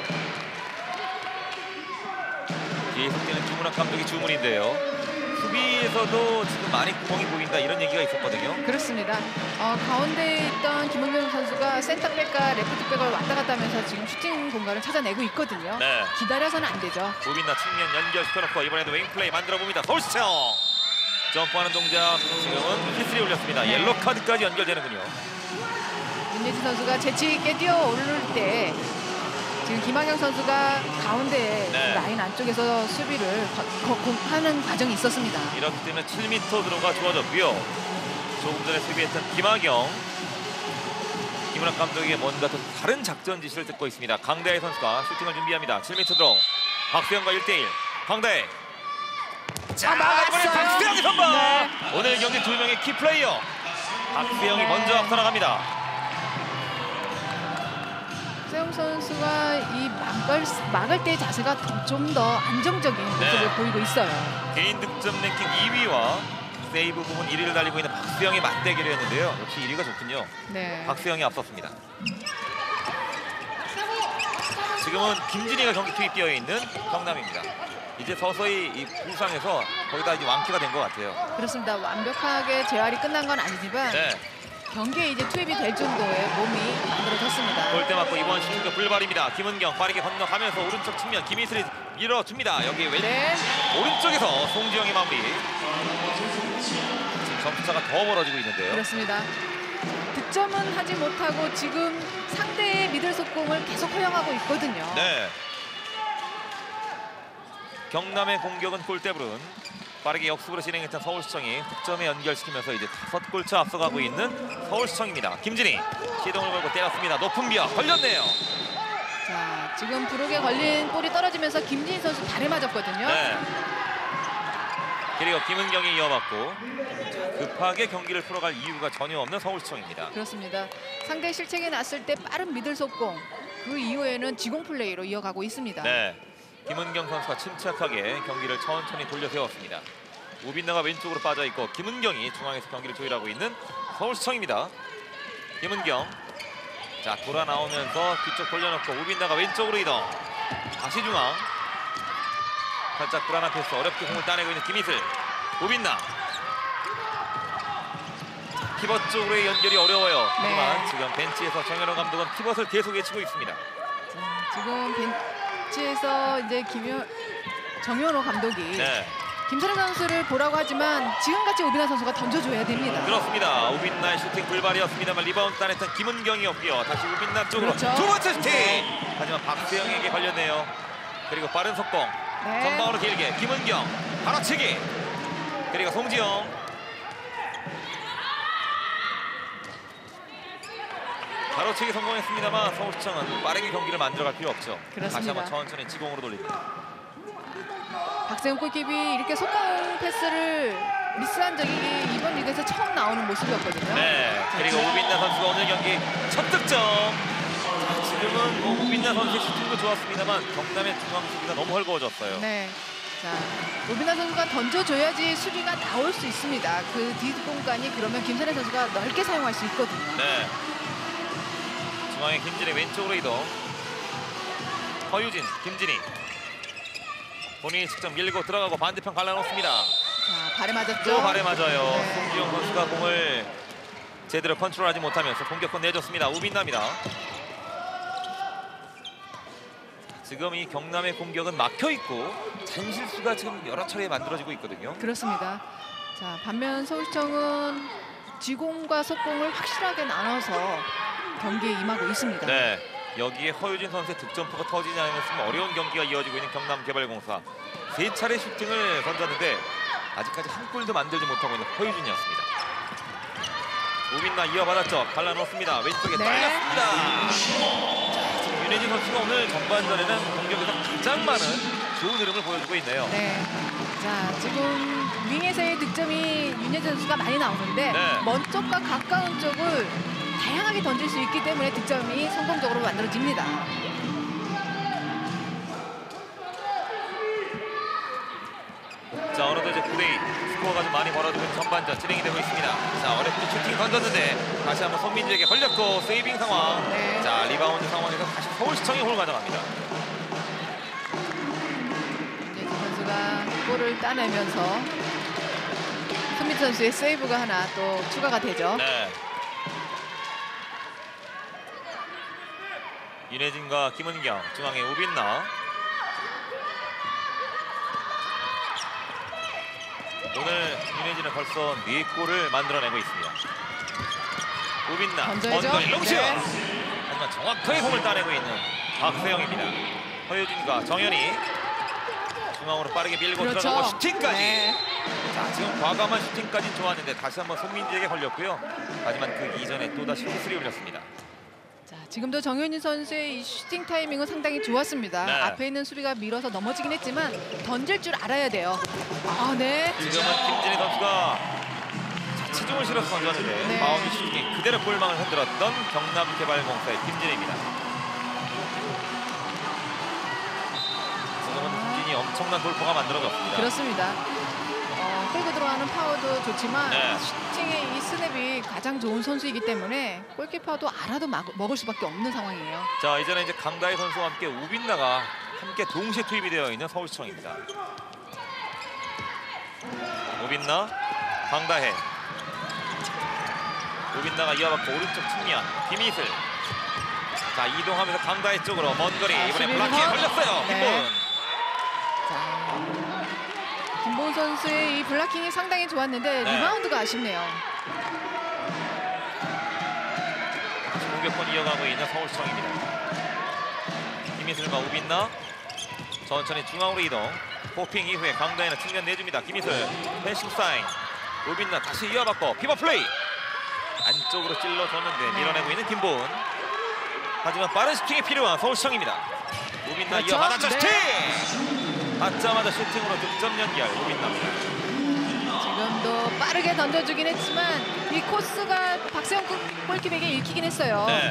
계속되는 김은학 감독의 주문인데요. 수비에서도 지금 많이 구멍이 보인다 이런 얘기가 있었거든요. 그렇습니다. 가운데에 있던 김은경 선수가 센터백과 레프트백을 왔다 갔다 하면서 지금 슈팅 공간을 찾아내고 있거든요. 네. 기다려서는 안 되죠. 우빈나 측면 연결시켜놓고 이번에도 윙플레이 만들어봅니다. 서울시청 점프하는 동작 지금은 히스리 올렸습니다. 네. 옐로 카드까지 연결되는군요. 윤예진 선수가 재치 있게 뛰어오를 때 지금 김학영 선수가 가운데 네. 라인 안쪽에서 수비를 하는 과정이 있었습니다. 이렇기 때문에 7m 들어가 좋아졌고요. 조금 전에 수비했던 김하경, 김은학 감독에게 뭔가 또 다른 작전 지시를 듣고 있습니다. 강다혜 선수가 슈팅을 준비합니다. 7m 들어 박수영과 1대1 강다혜. 자, 이번에 막았어요. 박수영이 선방. 네. 오늘 경기 2명의 키플레이어 박수영이 네. 먼저 앞서 나갑니다. 박세영 선수가 이 막을 때 자세가 좀 더 안정적인 모습을 네. 보이고 있어요. 개인 득점 랭킹 2위와 세이브 부분 1위를 달리고 있는 박수영이 맞대결을 했는데요. 역시 1위가 좋군요. 네. 박수영이 앞섰습니다. 지금은 김진희가 경기 투입되어 있는 경남입니다. 이제 서서히 이 부상에서 거의 다 이제 완쾌가 된 것 같아요. 그렇습니다. 완벽하게 재활이 끝난 건 아니지만 네, 경기에 이제 투입이 될 정도의 몸이 만들어졌습니다. 골대 맞고 이번 슈팅도 불발입니다. 김은경 빠르게 건너가면서 오른쪽 측면 김희슬이 밀어줍니다. 여기 왼 네. 오른쪽에서 송지영의 마무리. 지금 점수차가 더 벌어지고 있는데요. 그렇습니다. 득점은 하지 못하고 지금 상대의 미들 속공을 계속 허용하고 있거든요. 네. 경남의 공격은 골대불은 빠르게 역습으로 진행했던 서울시청이 득점에 연결시키면서 이제 5골차 앞서가고 있는 서울시청입니다. 김진희 시동을 걸고 때렸습니다. 높은 비어 걸렸네요. 자, 지금 브록에 걸린 볼이 떨어지면서 김진희 선수 발에 맞았거든요. 네. 그리고 김은경이 이어받고 급하게 경기를 풀어갈 이유가 전혀 없는 서울시청입니다. 그렇습니다. 상대 실책이 났을 때 빠른 미들 속공, 그 이후에는 지공 플레이로 이어가고 있습니다. 네. 김은경 선수가 침착하게 경기를 천천히 돌려 세웠습니다. 우빈나가 왼쪽으로 빠져있고 김은경이 중앙에서 경기를 조율하고 있는 서울시청입니다. 김은경 자 돌아 나오면서 뒤쪽 돌려놓고 우빈나가 왼쪽으로 이동. 다시 중앙 살짝 불안한 패스 어렵게 공을 따내고 있는 김희슬. 우빈나 피벗 쪽으로의 연결이 어려워요. 하지만 네. 지금 벤치에서 정현호 감독은 피벗을 계속 외치고 있습니다. 지금 벤치에서 이제 정현호 감독이 네. 김선혜 선수를 보라고 하지만 지금같이 오비나 선수가 던져줘야 됩니다. 그렇습니다. 우빈나의 슈팅 불발이었습니다만 리바운드 따냈던 김은경이었고요. 다시 우빈나 쪽으로 그렇죠. 두 번째 슈팅! 네. 하지만 박수영에게 걸렸네요. 그리고 빠른 속공. 네. 전방으로 길게 김은경 바로치기. 그리고 송지영. 바로치기 성공했습니다만 서울시청은 빠르게 경기를 만들어갈 필요 없죠. 그렇습니다. 다시 한번 천천히 지공으로 돌립니다. 박세훈 골킵이 이렇게 속공 패스를 미스한 적이 이번 리그에서 처음 나오는 모습이었거든요. 네, 그리고 우빈나 선수가 오늘 경기 첫 득점. 자, 지금은 뭐 우빈나 선수의 슈팅도 좋았습니다만 경남의 중앙 수비가 너무 헐거워졌어요. 네. 자, 오비나 선수가 던져줘야지 수비가 나올 수 있습니다. 그 뒷공간이 그러면 김선혜 선수가 넓게 사용할 수 있거든요. 네. 중앙의 김진희 왼쪽으로 이동. 허유진, 김진희. 본인이 직접 밀고 들어가고 반대편 갈라놓습니다. 자, 발에 맞았죠. 또 발에 맞아요. 네. 송지영 선수가 공을 제대로 컨트롤하지 못하면서 공격권 내줬습니다. 우빈나입니다. 지금 이 경남의 공격은 막혀있고 잔실수가 지금 여러 차례 만들어지고 있거든요. 그렇습니다. 자, 반면 서울시청은 지공과 속공을 확실하게 나눠서 경기에 임하고 있습니다. 네, 여기에 허유진 선수의 득점포가 터지지 않으면 어려운 경기가 이어지고 있는 경남개발공사. 3차례 슈팅을 던졌는데 아직까지 한 골도 만들지 못하고 있는 허유진이었습니다. 우빈나 이어받았죠. 갈라놓습니다. 왼쪽에 네. 딸렸습니다. 지금 윤혜진 선수가 오늘 전반전에는 공격에서 가장 많은 좋은 흐름을 보여주고 있네요. 네. 자, 지금 윙에서의 득점이 윤예진 선수가 많이 나오는데 네. 먼 쪽과 가까운 쪽을 다양하게 던질 수 있기 때문에 득점이 성공적으로 만들어집니다. 스코어가 좀 많이 벌어지고 있는 전반전 진행이 되고 있습니다. 자, 어렵게 슈팅 던졌는데 다시 한번 손민지에게 걸렸고 세이빙 상황. 네. 자, 리바운드 상황에서 다시 서울시청이 홀 가져갑니다. 윤예진 선수가 골을 따내면서 손민지 선수의 세이브가 하나 또 추가가 되죠. 네. 윤혜진과 김은경, 중앙에 우빈나. 오늘 윤혜진은 벌써 4골을 만들어내고 있습니다. 우빈나, 던져야죠. 원거리 롱슛! 네. 하지만 정확하게 공을 따내고 있는 박세영입니다. 허유진과 정현이 중앙으로 빠르게 밀고 그렇죠. 들어가고 슈팅까지. 네. 자, 지금 과감한 슈팅까지는 좋았는데 다시 한번 손민지에게 걸렸고요. 하지만 그 이전에 또다시 키스리 올렸습니다. 자, 지금도 정현희 선수의 이 슈팅 타이밍은 상당히 좋았습니다. 네. 앞에 있는 수비가 밀어서 넘어지긴 했지만 던질 줄 알아야 돼요. 아, 네. 지금은 김진희 선수가 체중을 실어서 던졌는데 네. 바운드 슈팅이 그대로 골망을 흔들었던 경남개발공사의 김진희입니다. 지금은 김진희 엄청난 돌파가 만들어졌습니다. 그렇습니다. 끌고 들어가는 파워도 좋지만 네. 슈팅의 이 스냅이 가장 좋은 선수이기 때문에 골키퍼도 알아도 먹을 수밖에 없는 상황이에요. 자, 이제는 이제 강다혜 선수와 함께 우빈나가 함께 동시에 투입이 되어 있는 서울시청입니다. 우빈나, 강다혜. 우빈나가 이어받고 오른쪽 측면 김희슬. 자, 이동하면서 강다혜 쪽으로 먼 거리. 이번에 수비 블락에 리번. 걸렸어요. 네. 김보은. 자, 김보은 선수의 이 블락킹이 상당히 좋았는데 네. 리바운드가 아쉽네요. 공격권 이어가고 있는 서울시청입니다. 김희슬과 우빈나 천천히 중앙으로 이동. 호핑 이후에 강다혜는 측면 내줍니다. 김희슬 패싱 사인. 우빈나 다시 이어받고 피버 플레이. 안쪽으로 찔러줬는데 밀어내고 있는 김보은. 하지만 빠른 슈팅이 필요한 서울시청입니다. 우빈나 그렇죠? 이어받았죠. 네. 슈팅! 받자마자 슈팅으로 득점 연결 우빈나입니다. 지금도 빠르게 던져주긴 했지만 이 코스가 박세영 골키퍼에게 읽히긴 했어요. 네.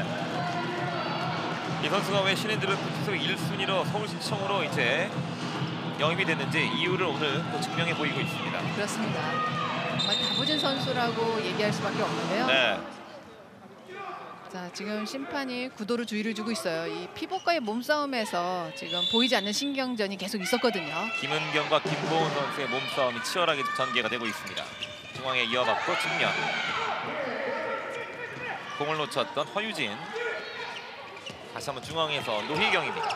이 선수가 왜 신인들을 붙여서 1순위로 서울시청으로 이제 영입이 됐는지 이유를 오늘 또 증명해 보이고 있습니다. 그렇습니다. 정말 다부진 선수라고 얘기할 수밖에 없는데요. 네. 자, 지금 심판이 구도로 주의를 주고 있어요. 이 피복과의 몸싸움에서 지금 보이지 않는 신경전이 계속 있었거든요. 김은경과 김보은 선수의 몸싸움이 치열하게 전개가 되고 있습니다. 중앙에 이어받고 측면. 공을 놓쳤던 허유진. 다시 한번 중앙에서 노희경입니다.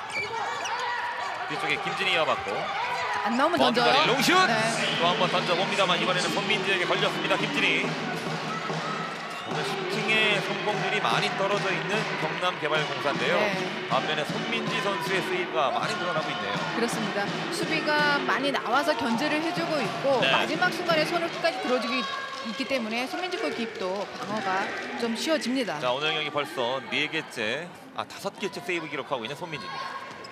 뒤쪽에 김진희 이어받고 안 나오면 먼 던져요. 거리 롱슛! 네. 또 한 번 던져봅니다만 이번에는 손민지에게 걸렸습니다. 김진희. 오늘 슈팅의 성공률이 많이 떨어져 있는 경남개발공사인데요. 네. 반면에 손민지 선수의 세이브가 많이 늘어나고 있네요. 그렇습니다. 수비가 많이 나와서 견제를 해주고 있고 네. 마지막 순간에 손을 끝까지 들어주기 있기 때문에 손민지 골키퍼도 방어가 좀 쉬워집니다. 자, 오늘 경기 벌써 4개째, 5개째 세이브 기록하고 있는 손민지입니다.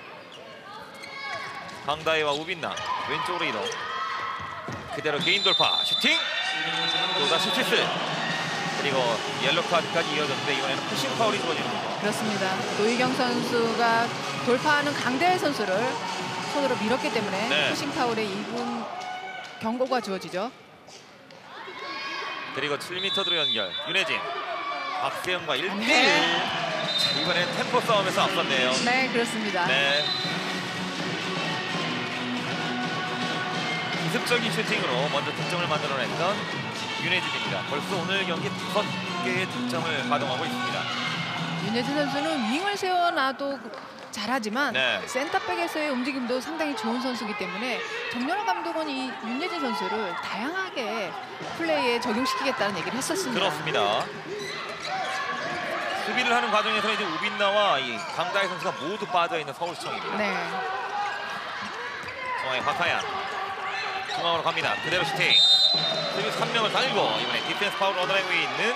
강다혜와 우빈나 왼쪽으로 이동. 그대로 개인 돌파 슈팅. 또다시 키스. 그리고 옐로 카드까지 이어졌는데 이번에는 푸싱 파울이 주어집니다. 그렇습니다. 노희경 선수가 돌파하는 강대일 선수를 손으로 밀었기 때문에 네. 푸싱 파울의 2분 경고가 주어지죠. 그리고 7m로 연결 윤혜진 박세영과 1대1. 네. 자, 이번에는 템포 싸움에서 앞섰네요. 네, 그렇습니다. 네. 기습적인 슈팅으로 먼저 득점을 만들어냈던 윤혜진입니다. 벌써 오늘 경기 5개의 득점을 가동하고 있습니다. 윤혜진 선수는 윙을 세워놔도 잘하지만 네. 센터백에서의 움직임도 상당히 좋은 선수이기 때문에 정연호 감독은 이 윤혜진 선수를 다양하게 플레이에 적용시키겠다는 얘기를 했었습니다. 그렇습니다. 수비를 하는 과정에서 이제 우빈나와 이 강다혜 선수가 모두 빠져 있는 서울시청입니다. 네. 중앙에 박하연 중앙으로 갑니다. 그대로 슈팅. 수비수 3명을 달고 이번에 디펜스 파울 얻어내고 있는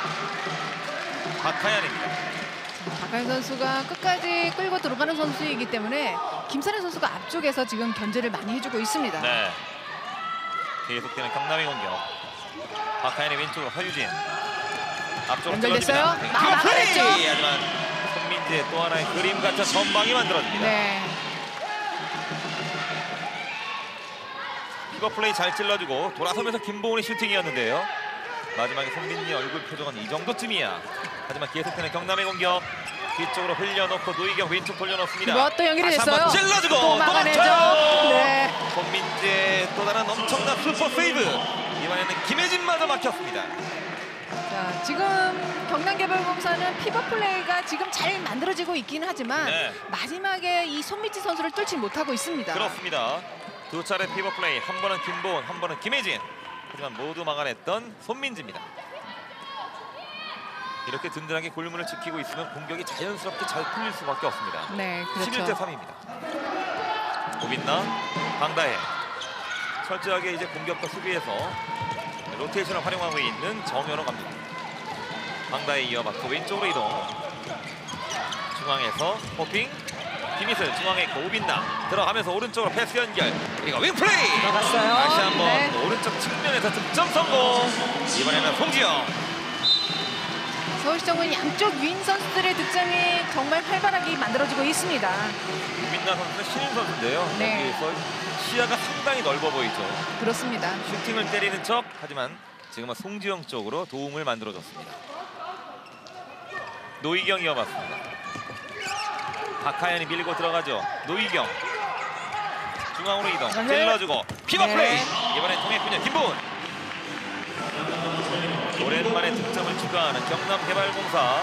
박하연입니다. 박하연 선수가 끝까지 끌고 들어가는 선수이기 때문에 김선혜 선수가 앞쪽에서 지금 견제를 많이 해주고 있습니다. 네. 계속되는 경남의 공격. 박하연의 왼쪽으로 허유진. 앞쪽으로 연결됐어요? 찔러줍니다. 막아냈죠. 하지만 손민지의 또 하나의 그림 같은 전방이 만들어집니다. 네. 피버 플레이 잘 찔러주고 돌아서면서 김보은의 슈팅이었는데요. 마지막에 손민지 얼굴 표정은 이 정도쯤이야. 하지만 계속되는 경남의 공격. 뒤쪽으로 흘려놓고 노희경 왼쪽 돌려놓습니다. 그것도 연결이 다시 한번 됐어요. 찔러주고 또 막아내죠. 멈춰요. 네. 손민지의 또 다른 엄청난 슈퍼 세이브. 이번에는 김혜진마저 막혔습니다. 자, 지금 경남개발공사는 피버 플레이가 지금 잘 만들어지고 있긴 하지만 네. 마지막에 이 손미지 선수를 뚫지 못하고 있습니다. 그렇습니다. 두 차례 피버 플레이. 한 번은 김보은, 한 번은 김혜진. 하지만 모두 막아냈던 손민지입니다. 이렇게 든든하게 골문을 지키고 있으면 공격이 자연스럽게 잘 풀릴 수밖에 없습니다. 네, 그렇죠. 11대 3입니다. 오빈나, 강다혜. 철저하게 이제 공격과 수비에서 로테이션을 활용하고 있는 정현호 감독. 강다혜 이어받고 왼쪽으로 이동. 중앙에서 호핑. 김희슬 중앙에 있고 오빈나 들어가면서 오른쪽으로 패스 연결. 그리고 윙플레이. 들어갔어요. 다시 한번 네. 오른쪽 측면에서 득점 성공. 이번에는 송지영. 서울시청은 양쪽 윈 선수들의 득점이 정말 활발하게 만들어지고 있습니다. 오빈나 선수는 신인 선수인데요. 네. 여기에서 시야가 상당히 넓어 보이죠. 그렇습니다. 슈팅을 때리는 척 하지만 지금은 송지영 쪽으로 도움을 만들어줬습니다. 노희경 이어봤습니다. 박하연이 밀고 들어가죠. 노희경 중앙으로 이동. 찔러주고 피버 플레이. 이번엔 통했군요. 김보은. 오랜만에 득점을 추가하는 경남개발공사.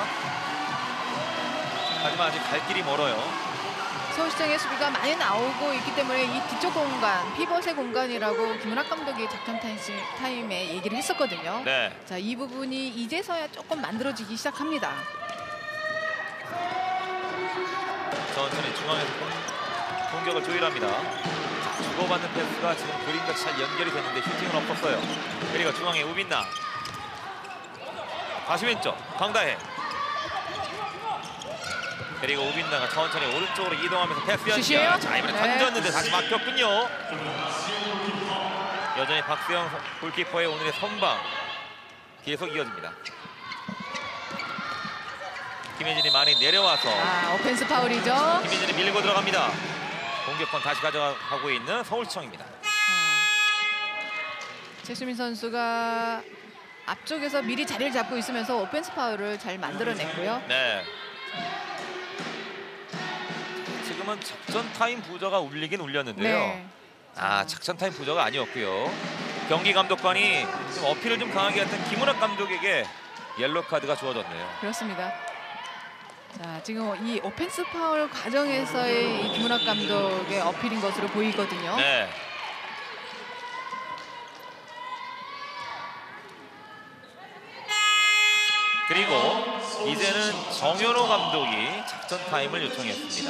하지만 아직 갈 길이 멀어요. 서울시청의 수비가 많이 나오고 있기 때문에 이 뒤쪽 공간, 피벗의 공간이라고 김은학 감독이 작전 타임에 얘기를 했었거든요. 네. 자, 이 부분이 이제서야 조금 만들어지기 시작합니다. 천천히 중앙에서 공격을 조율합니다. 자, 주고받는 패스가 지금 그림같이 잘 연결이 됐는데 슈팅은 없었어요. 그리고 중앙에 우빈나. 다시 왼쪽 강다혜. 그리고 우빈나가 천천히 오른쪽으로 이동하면서 패스 슛이에요? 연결. 자, 이번에 네. 던졌는데 다시 막혔군요. 여전히 박수영 골키퍼의 오늘의 선방 계속 이어집니다. 김혜진이 많이 내려와서 오펜스 파울이죠. 김혜진이 밀고 들어갑니다. 공격권 다시 가져가고 있는 서울시청입니다. 최수민 선수가 앞쪽에서 미리 자리를 잡고 있으면서 오펜스 파울을 잘 만들어냈고요. 네. 지금은 작전 타임 부저가 울리긴 울렸는데요. 네. 작전 타임 부저가 아니었고요. 경기 감독관이 좀 어필을 좀 강하게 했던 김은학 감독에게 옐로 카드가 주어졌네요. 그렇습니다. 자, 지금 이 오펜스 파울 과정에서의 이 김은학 감독의 어필인 것으로 보이거든요. 네. 그리고 이제는 정현호 감독이 작전 타임을 요청했습니다.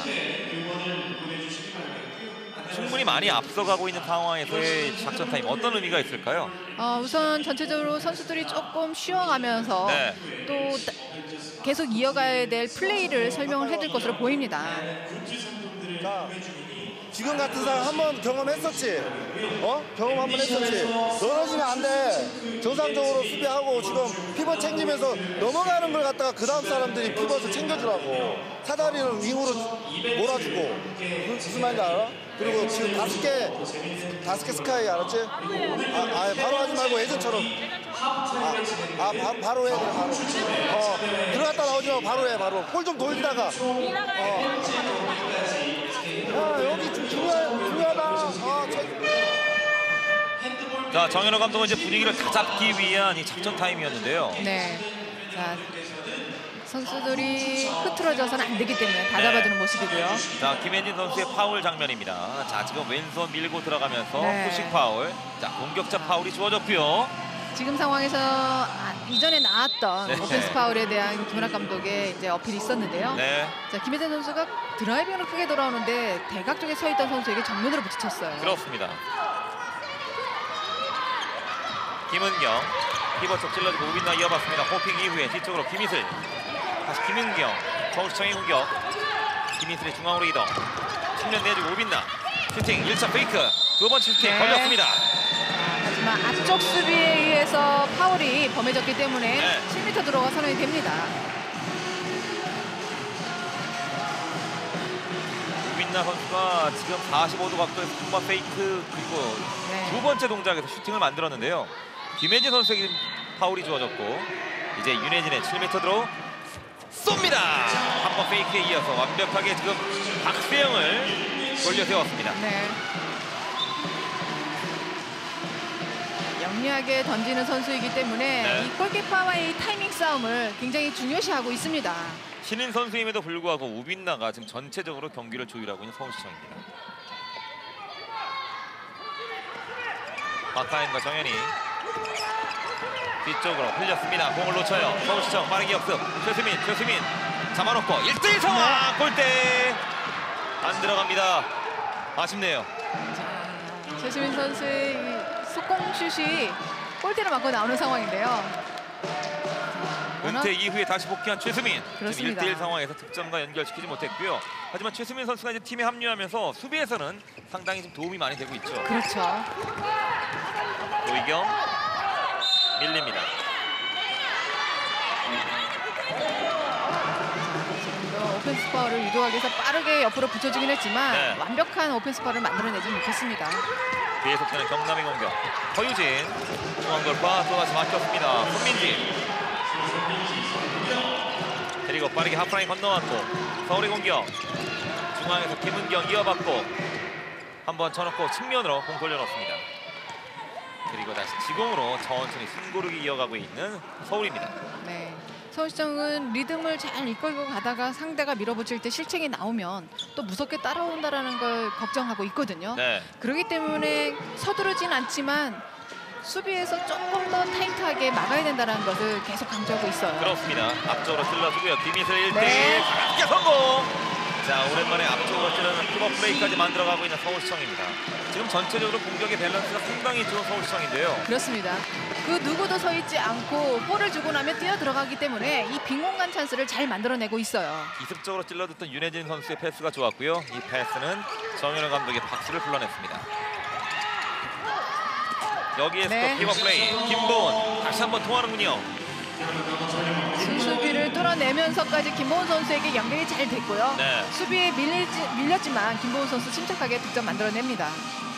충분히 많이 앞서가고 있는 상황에서의 작전 타임 어떤 의미가 있을까요? 우선 전체적으로 선수들이 조금 쉬어가면서 네. 또 계속 이어가야 될 플레이를 설명을 해줄 것으로 보입니다. 자, 지금 같은 상황 한번 경험했었지? 경험 한번 했었지? 넘어지면 안 돼. 정상적으로 수비하고 지금 피벗 챙기면서 넘어가는 걸 갖다가 그 다음 사람들이 피벗을 챙겨주라고. 사다리는 윙으로 몰아주고. 무슨 말인지 알아? 그리고 지금 다섯 개 스카이 알았지? 바로 하지 말고 예전처럼. 바로 해, 그래, 바로. 들어갔다 나오지 말고 바로 해, 바로. 골 좀 돌리다가. 여기 좀 중요하다. 자, 정현호 감독은 이제 분위기를 다 잡기 위한 이 작전 타임이었는데요. 네. 자, 선수들이 흐트러져서는 안 되기 때문에 다 잡아주는 모습이고요. 자, 김혜진 선수의 파울 장면입니다. 자, 지금 왼손 밀고 들어가면서 네. 푸싱 파울. 자, 공격자 파울이 주어졌고요. 지금 상황에서 이전에 나왔던 네. 오펜스 파울에 대한 김은학 감독의 이제 어필이 있었는데요. 네, 자, 김혜진 선수가 드라이빙으로 크게 돌아오는데 대각 쪽에 서 있던 선수에게 정면으로 부딪혔어요. 그렇습니다. 김은경, 피버 쪽 찔러주고 우빈나 이어봤습니다. 호핑 이후에 뒤쪽으로 김희슬. 다시 김은경, 서울시청의 공격. 김희슬의 중앙으로 이동. 측면 내주고 우빈나. 슈팅, 1차 페이크. 두 번째 슈팅 네. 걸렸습니다. 하지만 앞쪽 수비에 의해서 파울이 범해졌기 때문에 네. 7m 들어가 선언이 됩니다. 우빈나 우빈나 선수가 지금 45도 각도에서 한번 페이크 그리고 네. 두 번째 동작에서 슈팅을 만들었는데요. 김혜진 선수에게 파울이 주어졌고 이제 윤혜진의 7m 드로우 쏩니다. 한번 페이크에 이어서 완벽하게 지금 박세영을 돌려 세웠습니다. 네. 영리하게 던지는 선수이기 때문에 네. 이 골키퍼와의 이 타이밍 싸움을 굉장히 중요시하고 있습니다. 신인 선수임에도 불구하고 우빈나가 지금 전체적으로 경기를 조율하고 있는 서울시청입니다. 박하인과 정현이 뒤쪽으로 흘렸습니다. 공을 놓쳐요. 서울시청 빠르게 역습. 최수민 잡아놓고 1대1 상황. 골대 안 들어갑니다. 아쉽네요. 자, 최수민 선수의 이 속공슛이 골대를 맞고 나오는 상황인데요. 은퇴 이후에 다시 복귀한 최수민. 그렇습니다. 1대1 상황에서 득점과 연결시키지 못했고요. 하지만 최수민 선수가 이제 팀에 합류하면서 수비에서는 상당히 좀 도움이 많이 되고 있죠. 그렇죠. 노희경 밀립니다. 지금도 오펜스 파울을 유도하기 위해서 빠르게 옆으로 붙여주긴 했지만 네. 완벽한 오펜스 파울을 만들어내지 못했습니다. 계속되는 경남의 공격. 허유진 중앙 돌파 또다시 막혔습니다. 손민지 그리고 빠르게 하프라인 건너왔고 서울의 공격. 중앙에서 김은경 이어받고 한번 쳐놓고 측면으로 공 돌려놓습니다. 그리고 다시 지공으로 천천히 숨고르기 이어가고 있는 서울입니다. 네. 서울시청은 리듬을 잘 이끌고 가다가 상대가 밀어붙일 때 실책이 나오면 또 무섭게 따라온다는 걸 걱정하고 있거든요. 네. 그렇기 때문에 서두르진 않지만 수비에서 조금 더 타이트하게 막아야 된다는 것을 계속 강조하고 있어요. 그렇습니다. 앞쪽으로 찔러주고요. 김희슬 1대1 네. 가볍게 성공! 자, 오랜만에 앞쪽으로 찌르는 킥업 플레이까지 만들어가고 있는 서울시청입니다. 지금 전체적으로 공격의 밸런스가 상당히 좋은 서울시청인데요. 그렇습니다. 그 누구도 서 있지 않고 볼을 주고 나면 뛰어 들어가기 때문에 이 빈 공간 찬스를 잘 만들어내고 있어요. 이습적으로 찔러듣던 윤혜진 선수의 패스가 좋았고요. 이 패스는 정현우 감독의 박수를 불러냈습니다. 여기에서 네. 또 킥업 플레이. 김보은 다시 한번 통하는군요. 수비를 뚫어내면서까지 김보은 선수에게 연결이 잘 됐고요. 네. 수비에 밀렸지만 김보은 선수 침착하게 득점 만들어냅니다.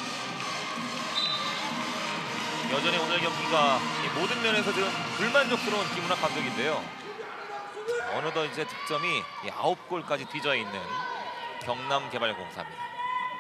여전히 오늘 경기가 이 모든 면에서 지금 불만족스러운 김은학 감독인데요. 어느덧 이제 득점이 9골까지 뒤져 있는 경남개발공사입니다.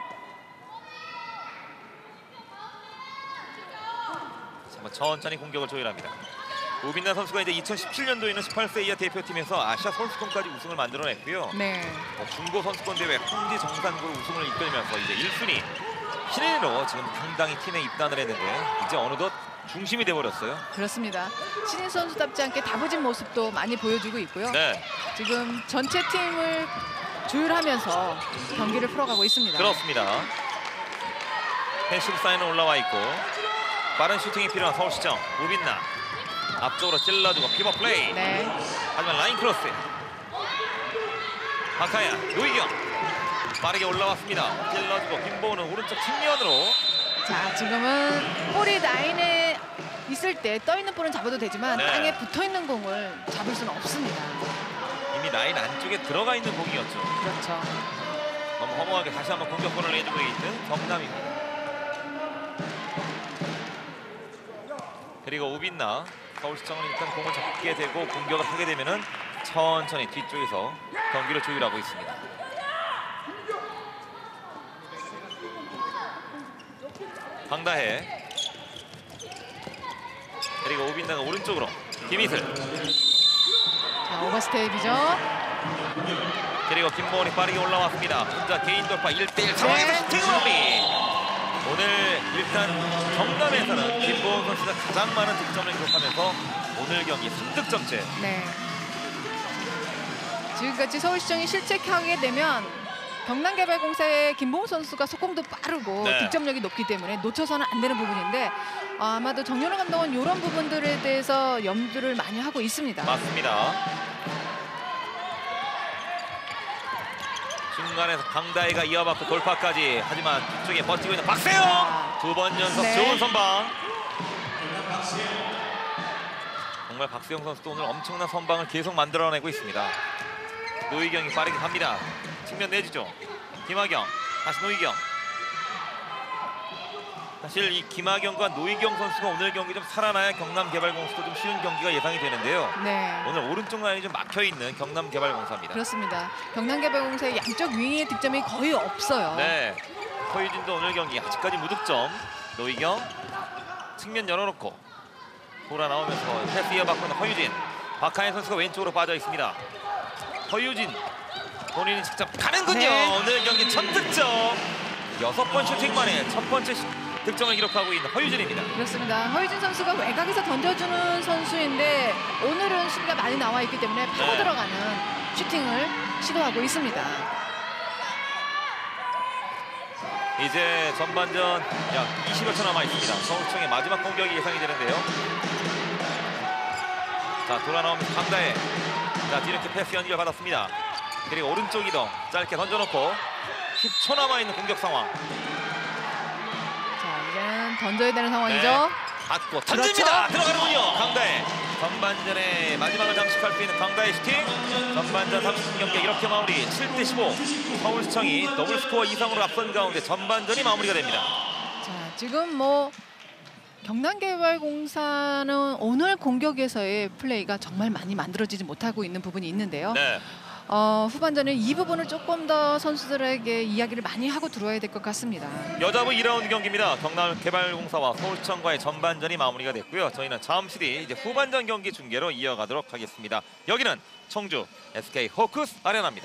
한번 천천히 공격을 조율합니다. 우빈나 선수가 이제 2017년도에 있는 18세 이하 대표팀에서 아시아 선수권까지 우승을 만들어냈고요. 네. 중고 선수권 대회 홍지 정산고로 우승을 이끌면서 이제 1순위 신인으로 지금 당당히 팀에 입단을 했는데 이제 어느덧 중심이 돼버렸어요. 그렇습니다. 신인 선수답지 않게 다부진 모습도 많이 보여주고 있고요. 네, 지금 전체 팀을 조율하면서 경기를 풀어가고 있습니다. 그렇습니다. 패시브 사인은 올라와 있고 빠른 슈팅이 필요한 서울시청. 우빈나 앞쪽으로 찔러주고 피벗 플레이. 네. 하지만 라인 크로스. 박하야, 노희경 빠르게 올라왔습니다. 찔러주고 김보은은 오른쪽 측면으로. 자, 지금은 볼이 라인에 있을 때 떠 있는 볼은 잡아도 되지만 네. 땅에 붙어 있는 공을 잡을 수는 없습니다. 이미 라인 안쪽에 들어가 있는 공이었죠. 그렇죠. 너무 허무하게 다시 한번 공격권을 내주고 있는 경남입니다. 그리고 우빈나 서울시청은 일단 공을 잡게 되고 공격을 하게 되면은 천천히 뒤쪽에서 경기를 조율하고 있습니다. 강다혜 그리고 우빈나가 오른쪽으로 김희슬 자, 오버스텝이죠. 그리고 김보은이 빠르게 올라왔습니다. 혼자 개인 돌파 1대1 상황에서 슈팅 마무리. 오늘 일단 경남에서는 김보은 선수가 가장 많은 득점을 기록하면서 오늘 경기 3득점째. 네. 지금까지 서울시청이 실책하게 되면 경남개발공사의 김보은 선수가 속공도 빠르고 네. 득점력이 높기 때문에 놓쳐서는 안 되는 부분인데 아마도 정연호 감독은 이런 부분들에 대해서 염두를 많이 하고 있습니다. 맞습니다. 중간에서 강다혜가 이어받고 돌파까지. 하지만 뒤쪽에 버티고 있는 박세영! 두 번 연속 네. 좋은 선방. 정말 박세영 선수도 오늘 엄청난 선방을 계속 만들어내고 있습니다. 노희경이 빠르게 갑니다. 측면 내주죠. 김하경, 다시 노희경. 사실 이 김하경과 노희경 선수가 오늘 경기 좀 살아나야 경남개발공사도 좀 쉬운 경기가 예상이 되는데요. 네. 오늘 오른쪽 라인이 좀 막혀 있는 경남개발공사입니다. 그렇습니다. 경남개발공사의 양쪽 윙의 득점이 거의 없어요. 네. 허유진도 오늘 경기 아직까지 무득점. 노희경 측면 열어놓고 돌아 나오면서 패스 이어받고는 허유진. 박하연 선수가 왼쪽으로 빠져 있습니다. 허유진 본인이 직접 가는군요. 네. 오늘 경기 첫 득점. 6번 슈팅 만에 첫 번째 득점을 기록하고 있는 허유진입니다. 그렇습니다. 허유진 선수가 외곽에서 던져주는 선수인데 오늘은 수비가 많이 나와 있기 때문에 파고 네. 들어가는 슈팅을 시도하고 있습니다. 이제 전반전 약 20여 초 남아 있습니다. 서울청의 마지막 공격이 예상이 되는데요. 자, 돌아 나오면서 강다혜. 자, 뒤늦게 패스 연결 받았습니다. 그리고 오른쪽 이동 짧게 던져놓고 10초 남아 있는 공격 상황. 자, 이제는 던져야 되는 상황이죠. 네. 받고 던집니다. 그렇죠. 들어가는군요. 강다혜. 전반전에 마지막을 장식할 수 있는 강다혜 슈팅. 전반전 30분 경기 이렇게 마무리. 7대15. 서울시청이 더블 스코어 이상으로 앞선 가운데 전반전이 마무리가 됩니다. 자, 지금 뭐 경남개발공사는 오늘 공격에서의 플레이가 정말 많이 만들어지지 못하고 있는 부분이 있는데요. 네. 후반전에 이 부분을 조금 더 선수들에게 이야기를 많이 하고 들어와야 될 것 같습니다. 여자부 2라운드 경기입니다. 경남개발공사와 서울시청과의 전반전이 마무리가 됐고요. 저희는 잠시 뒤 이제 후반전 경기 중계로 이어가도록 하겠습니다. 여기는 청주 SK 호크스 아레나입니다.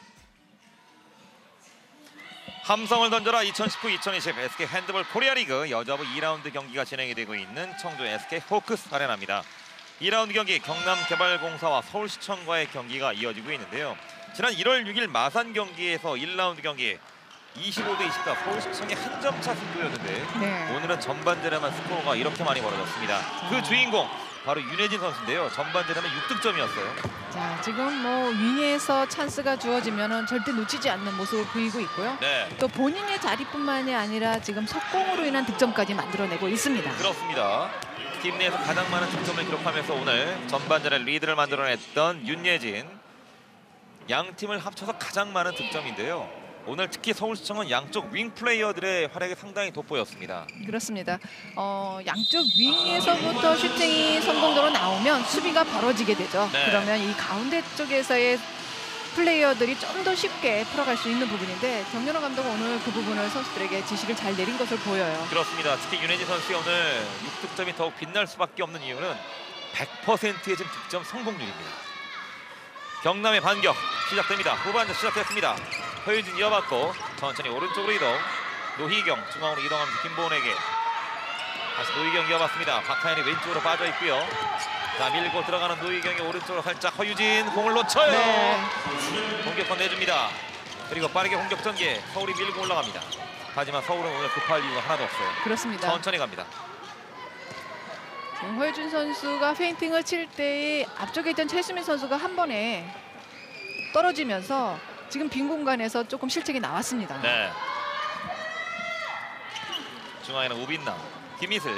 함성을 던져라 2019-2020 SK 핸드볼 코리아리그 여자부 2라운드 경기가 진행이 되고 있는 청주 SK 호크스 아레나입니다. 2라운드 경기 경남개발공사와 서울시청과의 경기가 이어지고 있는데요. 지난 1월 6일 마산 경기에서 1라운드 경기 25대24 서울시청의 한 점 차 승부였는데 네. 오늘은 전반전에만 스코어가 이렇게 많이 벌어졌습니다. 그 주인공 바로 윤혜진 선수인데요. 전반전에는 6득점이었어요. 자, 지금 뭐 윙에서 찬스가 주어지면은 절대 놓치지 않는 모습을 보이고 있고요. 네, 또 본인의 자리뿐만이 아니라 지금 속공으로 인한 득점까지 만들어내고 있습니다. 그렇습니다. 팀 내에서 가장 많은 득점을 기록하면서 오늘 전반전에 리드를 만들어냈던 윤예진. 양 팀을 합쳐서 가장 많은 득점인데요. 오늘 특히 서울시청은 양쪽 윙 플레이어들의 활약이 상당히 돋보였습니다. 그렇습니다. 양쪽 윙에서부터 슈팅이 성공적으로 나오면 수비가 벌어지게 되죠. 네. 그러면 이 가운데 쪽에서의 플레이어들이 좀 더 쉽게 풀어갈 수 있는 부분인데 정연호 감독은 오늘 그 부분을 선수들에게 지시를 잘 내린 것으로 보여요. 그렇습니다. 특히 윤혜진 선수의 오늘 6득점이 더욱 빛날 수밖에 없는 이유는 100%의 지금 득점 성공률입니다. 경남의 반격 시작됩니다. 후반전 시작했습니다. 허유진 이어받고 천천히 오른쪽으로 이동. 노희경 중앙으로 이동하면서 김보은에게 다시 노희경 이어받습니다. 박하연이 왼쪽으로 빠져 있고요. 자, 밀고 들어가는 노희경이 오른쪽으로 살짝 허유진 공을 놓쳐요. 네. 공격권 내줍니다. 그리고 빠르게 공격 전개. 서울이 밀고 올라갑니다. 하지만 서울은 오늘 급할 이유가 하나도 없어요. 그렇습니다. 천천히 갑니다. 지금 허유준 선수가 페인팅을 칠 때 앞쪽에 있던 최수민 선수가 한 번에 떨어지면서 지금 빈 공간에서 조금 실책이 나왔습니다. 네. 중앙에는 우빈나, 김희슬.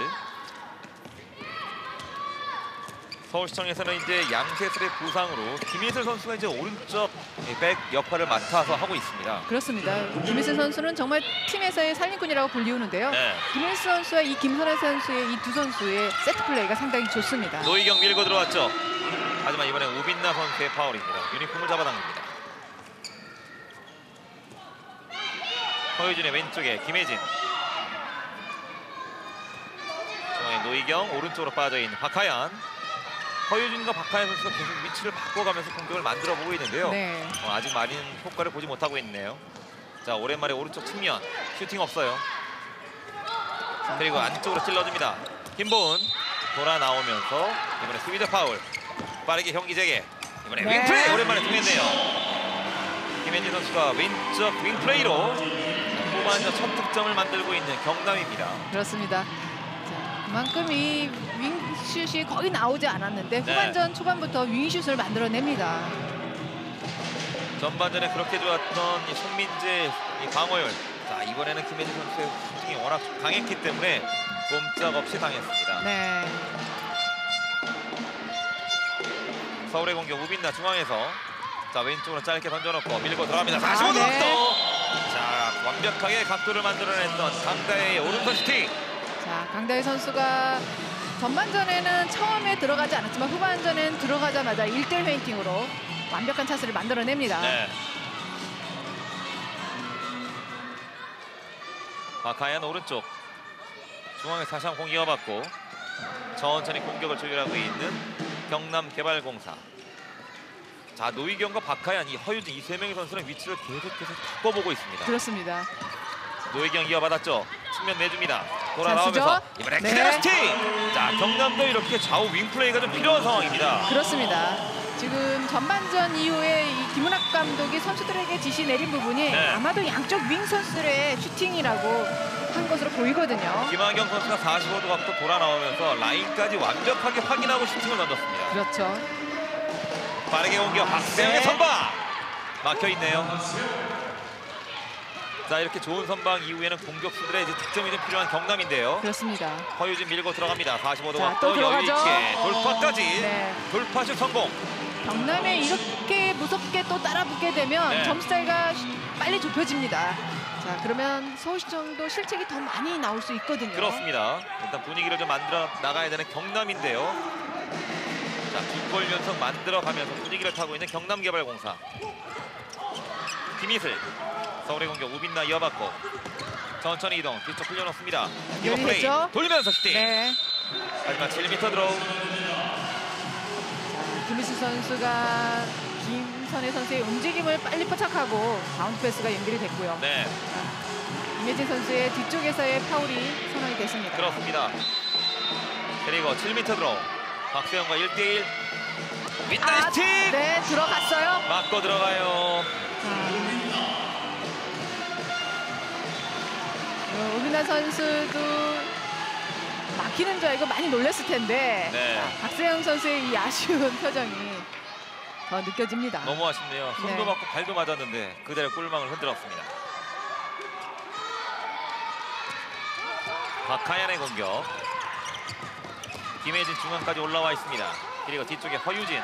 서울시청에서는 이제 양세슬의 부상으로 김희슬 선수가 이제 오른쪽 백 역할을 맡아서 하고 있습니다. 그렇습니다. 김희슬 선수는 정말 팀에서의 살림꾼이라고 불리우는데요. 네. 김희슬 선수와 이 김선혜 선수의 이 두 선수의 세트 플레이가 상당히 좋습니다. 노희경 밀고 들어왔죠. 하지만 이번엔 우빈나 선수의 파울입니다. 유니폼을 잡아당깁니다. 허유진의 왼쪽에 김혜진. 중앙에 노희경, 오른쪽으로 빠져있는 박하연. 허유진과 박하연 선수가 계속 위치를 바꿔가면서 공격을 만들어보고 있는데요. 네. 아직 많은 효과를 보지 못하고 있네요. 자, 오랜만에 오른쪽 측면 슈팅 없어요. 그리고 안쪽으로 찔러줍니다. 김보은 돌아 나오면서 이번에 수비자 파울. 빠르게 경기 재개. 이번에 네. 윙플레이 오랜만에 통했네요. 김현진 선수가 왼쪽 윙플레이로 후반전 첫 득점을 만들고 있는 경남입니다. 그렇습니다. 자, 그만큼 이 윙슛이 거의 나오지 않았는데 네. 후반전 초반부터 윙슛을 만들어냅니다. 전반전에 그렇게 좋았던 이 손민재, 이 강호율. 자, 이번에는 김현진 선수의 슈팅이 워낙 강했기 때문에 꼼짝없이 당했습니다. 네. 서울의 공격 우빈나 중앙에서 자, 왼쪽으로 짧게 던져놓고 밀고 들어갑니다. 다시 아, 오도록도. 네. 자, 완벽하게 각도를 만들어냈던 강다혜의 오른손 슈팅. 자, 강다혜 선수가 전반전에는 처음에 들어가지 않았지만 후반전엔 들어가자마자 1대1 페인팅으로 완벽한 찬스를 만들어냅니다. 네. 박하연 오른쪽 중앙에 다시 한번 공 이어받고 천천히 공격을 조율하고 있는 경남개발공사. 자, 노희경과 박하연, 이 허유진 이 세 명의 선수는 위치를 계속해서 바꿔보고 있습니다. 그렇습니다. 노희경 이어받았죠. 측면 내줍니다. 돌아나오면서 찬스죠? 이번에 네. 그대로 슈팅! 자, 경남도 이렇게 좌우 윙플레이가 좀 필요한 상황입니다. 그렇습니다. 지금 전반전 이후에 이 김은학 감독이 선수들에게 지시 내린 부분이 네. 아마도 양쪽 윙 선수들의 슈팅이라고 한 것으로 보이거든요. 김하경 선수가 45도 각도 돌아 나오면서 라인까지 완벽하게 확인하고 슈팅을 던졌습니다. 그렇죠. 빠르게 공격 박세영의 네. 선방! 막혀 있네요. 자, 이렇게 좋은 선방 이후에는 공격수들의 이제 득점이 좀 필요한 경남인데요. 그렇습니다. 허유진 밀고 들어갑니다. 45도 자, 각도 또 여유 들어가죠. 있게 돌파까지. 네. 돌파슛 성공. 경남에 이렇게 무섭게 또 따라붙게 되면 네. 점수 차이가 빨리 좁혀집니다. 자, 그러면 서울시청도 실책이 더 많이 나올 수 있거든요. 그렇습니다. 일단 분위기를 좀 만들어 나가야 되는 경남인데요. 자, 두 골 연속 만들어가면서 분위기를 타고 있는 경남개발공사. 김희슬. 서울의 공격 우빈나 이어받고 천천히 이동. 뒤쪽 흘려놓습니다. 이거 플레이. 열리겠죠? 돌면서 슈팅. 네. 하지만 7m 드로우. 김희수 선수가 김선혜 선수의 움직임을 빨리 포착하고 바운드 패스가 연결이 됐고요. 네, 임혜진 선수의 뒤쪽에서의 파울이 선언이 됐습니다. 그렇습니다. 그리고 7m 드로우. 박세영과 1대1. 윗다리 슈팅! 네, 들어갔어요. 맞고 들어가요. 오민아 선수도 막히는 줄 알고 많이 놀랐을 텐데 네. 박세영 선수의 이 아쉬운 표정이 더 느껴집니다. 너무 아쉽네요. 손도 네. 맞고 발도 맞았는데 그대로 골망을 흔들었습니다. 박하연의 공격. 김혜진 중앙까지 올라와 있습니다. 그리고 뒤쪽에 허유진.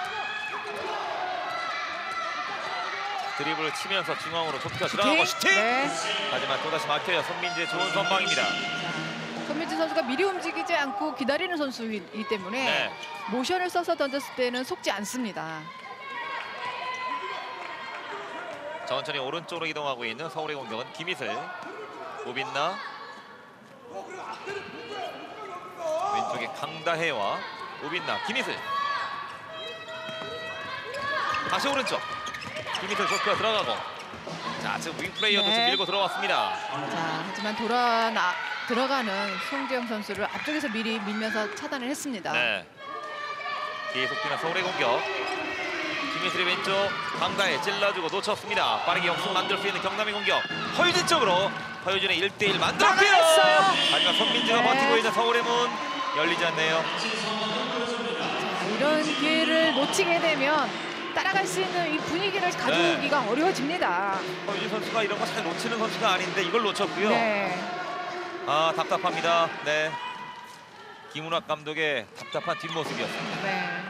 드리블을 치면서 중앙으로 좁혀 들어가고 슈팅! 네. 하지만 또다시 막혀요. 손민지의 좋은 선방입니다. 손민지 선수가 미리 움직이지 않고 기다리는 선수이기 때문에 네. 모션을 써서 던졌을 때는 속지 않습니다. 천천히 오른쪽으로 이동하고 있는 서울의 공격은 김희슬. 우빈나. 왼쪽에 강다혜와 우빈나, 김희슬. 다시 오른쪽. 김희슬 조크가 들어가고. 자, 지금 윙플레이어도 네. 좀 밀고 들어왔습니다. 자, 하지만 들어가는 송재영 선수를 앞쪽에서 미리 밀면서 차단을 했습니다. 네. 계속되는 서울의 공격. 김희슬의 왼쪽 강다혜 찔러주고 놓쳤습니다. 빠르게 역습 만들 수 있는 경남의 공격. 허유진 쪽으로. 허유진의 1대1 만들었고요. 막아냈어요. 하지만 손민지가 네. 버티고 있는 서울의 문 열리지 않네요. 자, 이런 기회를 놓치게 되면 따라갈 수 있는 이 분위기를 가져오기가 어려워집니다. 허유진 선수가 이런 거 잘 놓치는 선수가 아닌데 이걸 놓쳤고요. 네. 아, 답답합니다. 네. 김은학 감독의 답답한 뒷모습이었습니다. 네.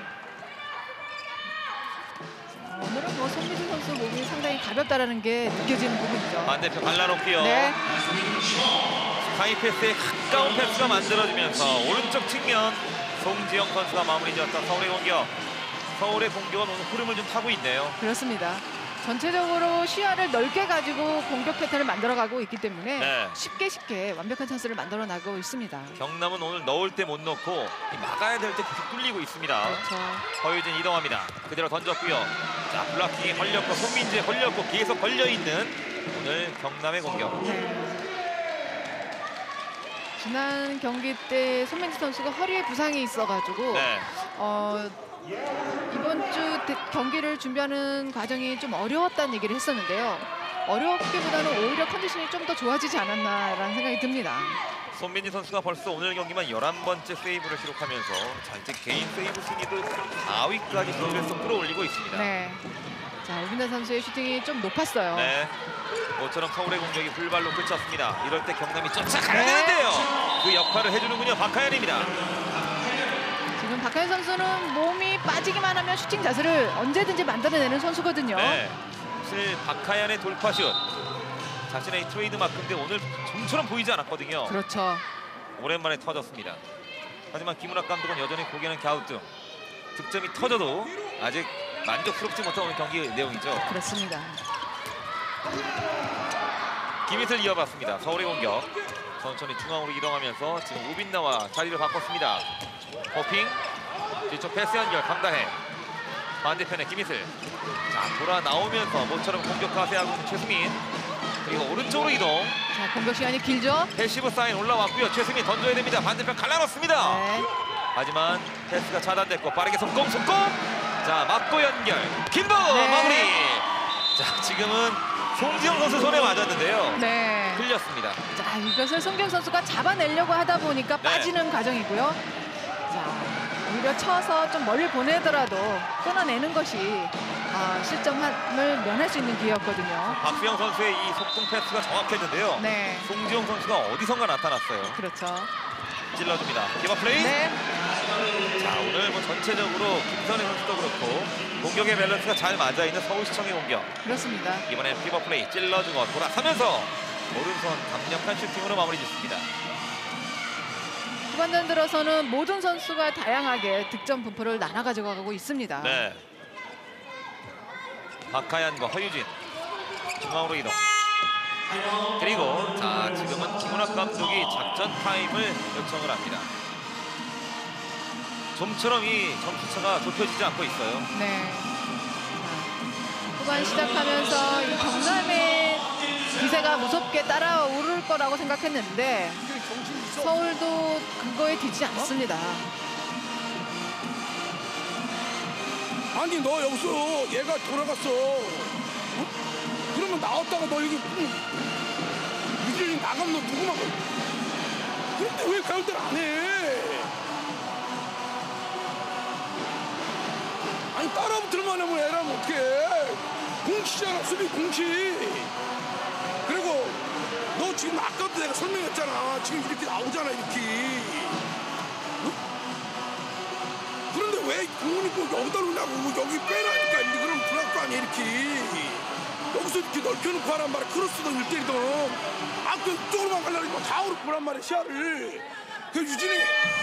자, 오늘은 뭐 손민지 선수 몸이 상당히 가볍다라는 게 느껴지는 부분이죠. 반대편 갈라놓고요. 네. 하이패스에 가까운 패스가 만들어지면서 오른쪽 측면 송지영 선수가 마무리 지었던 서울의 공격. 서울의 공격은 오늘 흐름을 좀 타고 있네요. 그렇습니다. 전체적으로 시야를 넓게 가지고 공격 패턴을 만들어가고 있기 때문에 네. 쉽게 완벽한 찬스를 만들어 나가고 있습니다. 경남은 오늘 넣을 때 못 넣고 막아야 될 때 계속 뚫리고 있습니다. 그렇죠. 허유진 이동합니다. 그대로 던졌고요. 자, 블락킹이 걸렸고 손민지에 걸렸고 계속 걸려있는 오늘 경남의 공격. 네. 지난 경기 때 손민지 선수가 허리에 부상이 있어가지고 네. 이번 주 경기를 준비하는 과정이 좀 어려웠다는 얘기를 했었는데요. 어렵기보다는 오히려 컨디션이 좀 더 좋아지지 않았나라는 생각이 듭니다. 손민지 선수가 벌써 오늘 경기만 11번째 세이브를 기록하면서 자, 이제 개인 세이브 순위도 4위까지 계속 끌어올리고 있습니다. 네. 자, 우빈나 선수의 슈팅이 좀 높았어요. 네. 모처럼 서울의 공격이 불발로 그쳤습니다. 이럴 때 경남이 쫓아가야 네. 되는데요. 그 역할을 해주는군요. 박하연입니다. 지금 박하연 선수는 몸이 빠지기만 하면 슈팅 자세를 언제든지 만들어내는 선수거든요. 네. 사실 박하연의 돌파슛. 자신의 트레이드 마크인데 오늘 좀처럼 보이지 않았거든요. 그렇죠. 오랜만에 터졌습니다. 하지만 김은학 감독은 여전히 고개는 갸우뚱. 득점이 터져도 아직 만족스럽지 못한 오늘 경기 내용이죠. 그렇습니다. 김희슬 이어봤습니다. 서울의 공격. 천천히 중앙으로 이동하면서 지금 우빈나와 자리를 바꿨습니다. 호핑. 뒤쪽 패스 연결 강다혜. 반대편에 김희슬. 자, 돌아 나오면서 모처럼 공격 가세하고 있는 최수민. 그리고 오른쪽으로 이동. 자, 공격 시간이 길죠? 패시브 사인 올라왔고요. 최수민 던져야 됩니다. 반대편 갈라놓습니다. 네. 하지만 패스가 차단됐고 빠르게 속공. 자, 맞고 연결. 김보우 네. 마무리. 자, 지금은 송지영 선수 손에 맞았는데요. 네. 흘렸습니다. 자, 이것을 송경 선수가 잡아내려고 하다 보니까 네. 빠지는 과정이고요. 자, 오히려 쳐서 좀 멀리 보내더라도 끊어내는 것이 실점을 면할 수 있는 기회였거든요. 박수영 선수의 이 속공 패스가 정확했는데요. 네. 송지영 선수가 어디선가 나타났어요. 그렇죠. 찔러줍니다. 기바 플레이. 네. 자, 오늘 뭐 전체적으로 김선희 선수도 그렇고 공격의 밸런스가 잘 맞아있는 서울시청의 공격. 그렇습니다. 이번엔 피버 플레이 찔러주고 돌아서면서 오른손 강력한 슈팅으로 마무리 짓습니다. 후반전 들어서는 모든 선수가 다양하게 득점 분포를 나눠 가져가고 있습니다. 네. 박하얀과 허유진 중앙으로 이동. 그리고 자, 지금은 김은학 감독이 작전 타임을 요청을 합니다. 좀처럼 이 점수차가 좁혀지지 않고 있어요. 네. 후반 시작하면서 이 경남의 기세가 무섭게 따라오를 거라고 생각했는데 서울도 그거에 뒤지 않습니다. 아니 너 여기서 얘가 돌아갔어. 어? 그러면 나왔다가 너 여기 유진이 나가면 너 누구 막아? 그런데 왜 가을 때를 안 해? 아니 따라붙을만 하면 애라면 어떡해? 공치잖아, 수비 공치. 그리고 너 지금 아까도 내가 설명했잖아. 지금 이렇게 나오잖아, 이렇게. 그런데 왜 공을 꼭 여기다 놓냐고. 여기 빼라니까. 이제 그럼 들어갈 거 아니야, 이렇게. 여기서 이렇게 넓혀놓고 하란 말이야. 크로스든 1대1든. 그 이쪽으로만 가려니까 좌우로 보란 말이야, 시야를. 그 유진이.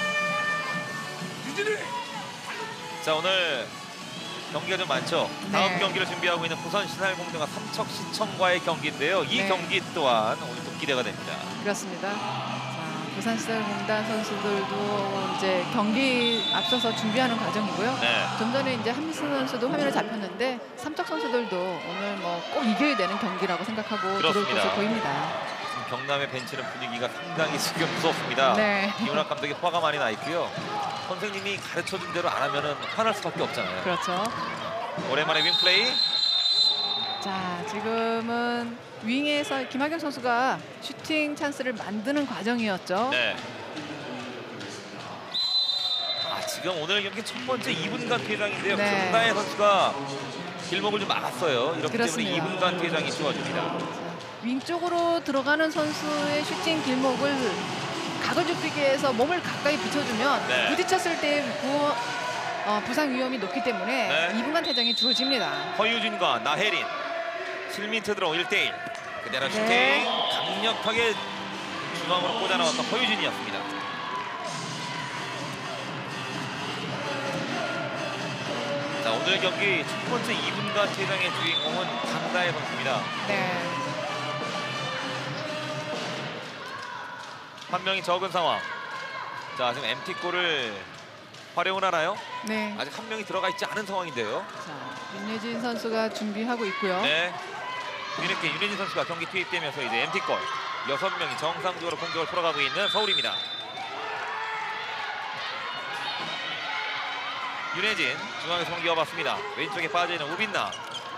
자, 오늘 경기가 좀 많죠. 다음 네. 경기를 준비하고 있는 부산 신할공대가 삼척시청과의 경기인데요. 이 네. 경기 또한 오늘 또 기대가 됩니다. 그렇습니다. 자, 부산시설공단 선수들도 이제 경기 앞서서 준비하는 과정이고요. 네. 좀 전에 이제 함승 선수도 화면에 잡혔는데 삼척 선수들도 오늘 뭐 꼭 이겨야 되는 경기라고 생각하고 들어올 그렇습니다. 것으로 보입니다. 지금 경남의 벤치는 분위기가 상당히 지금 무섭습니다. 네. 김은학 감독이 화가 많이 나 있고요. 선생님이 가르쳐준 대로 안 하면은 화날 수밖에 없잖아요. 그렇죠. 오랜만에 윙플레이. 자, 지금은 윙에서 김학영 선수가 슈팅 찬스를 만드는 과정이었죠. 네. 지금 오늘 경기 첫 번째 2분간 퇴장인데요. 네. 김다혜 선수가 길목을 좀 막았어요. 이렇기 그렇습니다. 때문에 2분간 퇴장이 주어집니다. 윙 쪽으로 들어가는 선수의 슈팅 길목을 각을 좁히기 위해서 몸을 가까이 붙여주면 네. 부딪혔을 때 부상 위험이 높기 때문에 네. 2분간 퇴장이 주어집니다. 허유진과 나혜린 실민트 들어 1대1 그대로 슈팅 네. 강력하게 중앙으로 꽂아나왔던 허유진이었습니다. 자, 오늘 경기 첫 번째 2분간 퇴장의 주인공은 강다혜 선수입니다. 네. 한 명이 적은 상황. 자, 지금 MT골을 활용을 하나요? 네. 아직 한 명이 들어가 있지 않은 상황인데요. 자, 윤예진 선수가 준비하고 있고요. 네. 이렇게 윤혜진 선수가 경기 투입되면서 이제 MT골 6명이 정상적으로 공격을 풀어가고 있는 서울입니다. 윤혜진 중앙에서 공 이어봤습니다. 왼쪽에 빠져있는 우빈나.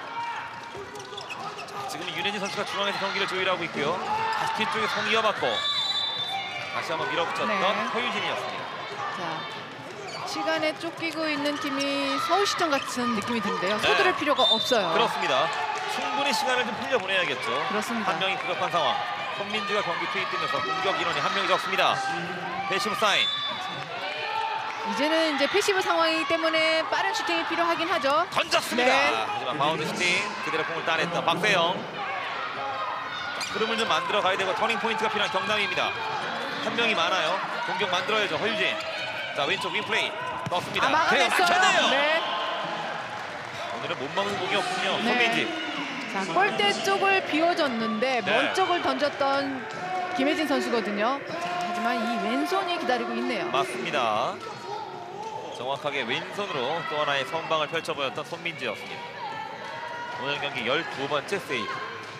자, 지금 윤혜진 선수가 중앙에서 경기를 조율하고 있고요. 다시 뒤쪽에 공 이어봤고 다시 한번 밀어붙였던 네. 허유진이었습니다. 자, 시간에 쫓기고 있는 팀이 서울시청 같은 느낌이 드는데요. 네. 서두를 필요가 없어요. 그렇습니다. 충분히 시간을 좀 흘려보내야겠죠. 그렇습니다. 한 명이 부족한 상황. 손민주가 경기 투입되면서 공격 인원이 한 명이 적습니다. 배심 사인. 이제는 이제 패시브 상황이기 때문에 빠른 슈팅이 필요하긴 하죠. 던졌습니다. 네. 하지만 바운드 슈팅 그대로 공을 따냈던 박세영. 흐름을 좀 만들어 가야 되고 터닝 포인트가 필요한 경남입니다. 한 명이 많아요. 공격 만들어야죠. 허유진. 자, 왼쪽 윙플레이 떴습니다. 막아냈어요. 네. 오늘은 못 먹는 공이었군요. 네. 손민지. 자, 골대 쪽을 비워줬는데 네. 먼 쪽을 던졌던 김혜진 선수거든요. 자, 하지만 이 왼손이 기다리고 있네요. 맞습니다. 정확하게 왼손으로 또 하나의 선방을 펼쳐보였던 손민지였습니다. 오늘 경기 12번째 세이브.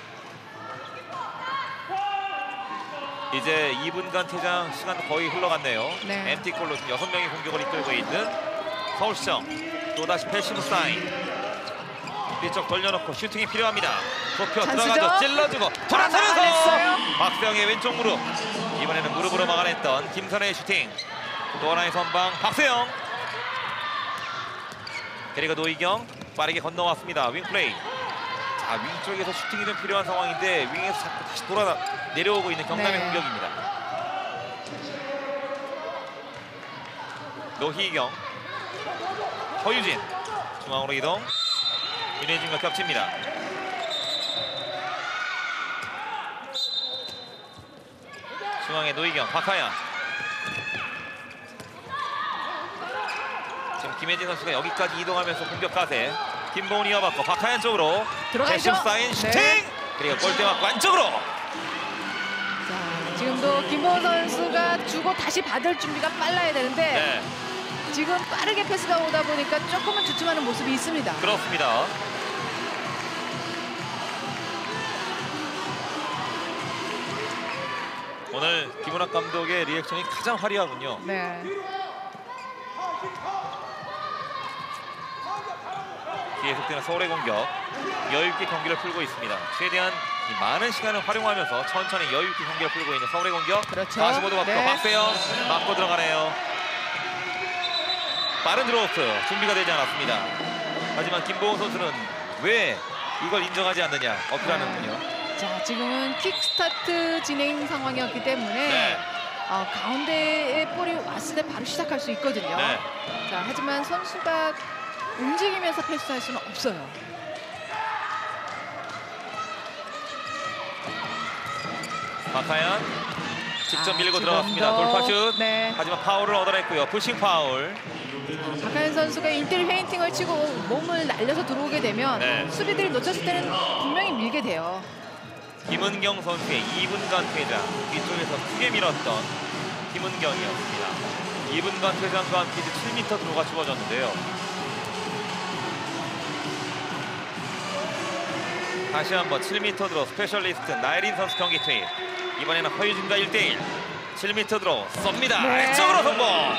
이제 2분간 퇴장 시간 거의 흘러갔네요. 네. MT골로 지금 6명의 공격을 이끌고 있는 서울시청. 또다시 패시브 사인. 뒤쪽 돌려놓고 슈팅이 필요합니다. 좁혀 찬스죠? 들어가죠. 찔러주고 돌아서면서 막아냈어요. 박세영의 왼쪽 무릎. 이번에는 무릎으로 막아냈던 김선혜의 슈팅. 또 하나의 선방 박세영. 그리고 노희경 빠르게 건너왔습니다. 윙플레이. 자, 윙 쪽에서 슈팅이 좀 필요한 상황인데 윙에서 자꾸 다시 돌아 내려오고 있는 경남의 네. 공격입니다. 노희경, 허유진 중앙으로 이동. 윤혜진과 겹칩니다. 중앙에 노희경, 박하연. 지금 김혜진 선수가 여기까지 이동하면서 공격 가세. 김보은 이어받고 박하연 쪽으로 들어가죠. 패시브 사인 슈팅. 네. 그리고 골대 맞고 안쪽으로. 자, 지금도 김보은 선수가 주고 다시 받을 준비가 빨라야 되는데 네, 지금 빠르게 패스가 오다 보니까 조금은 주춤하는 모습이 있습니다. 그렇습니다. 오늘 김은학 감독의 리액션이 가장 화려하군요. 네. 계속되는 서울의 공격. 여유있게 경기를 풀고 있습니다. 최대한 이 많은 시간을 활용하면서 천천히 여유있게 경기를 풀고 있는 서울의 공격. 그렇죠. 45도 각도 네. 박세영 맞고 들어가네요. 빠른 드로우프 준비가 되지 않았습니다. 하지만 김보은 선수는 왜 이걸 인정하지 않느냐 어필하는군요. 자, 지금은 킥스타트 진행 상황이었기 때문에 네. 가운데에 볼이 왔을 때 바로 시작할 수 있거든요. 네. 자, 하지만 선수가 움직이면서 패스할 수는 없어요. 박하연 직접 밀고 지금도, 들어갔습니다. 돌파슛. 네. 하지만 파울을 얻어냈고요. 푸싱 파울. 박하연 선수가 인테리어 페인팅을 치고 몸을 날려서 들어오게 되면 네. 수비들이 놓쳤을 때는 분명히 밀게 돼요. 김은경 선수의 2분간 퇴장. 뒤쪽에서 크게 밀었던 김은경이었습니다. 2분간 퇴장과 함께 이제 7m 들어가 주어졌는데요. 다시 한번 7m 들어 스페셜리스트 나혜린 선수 경기 투입. 이번에는 허유진과 1대1. 7m 들어 쏩니다. 네. 아래쪽으로 성공.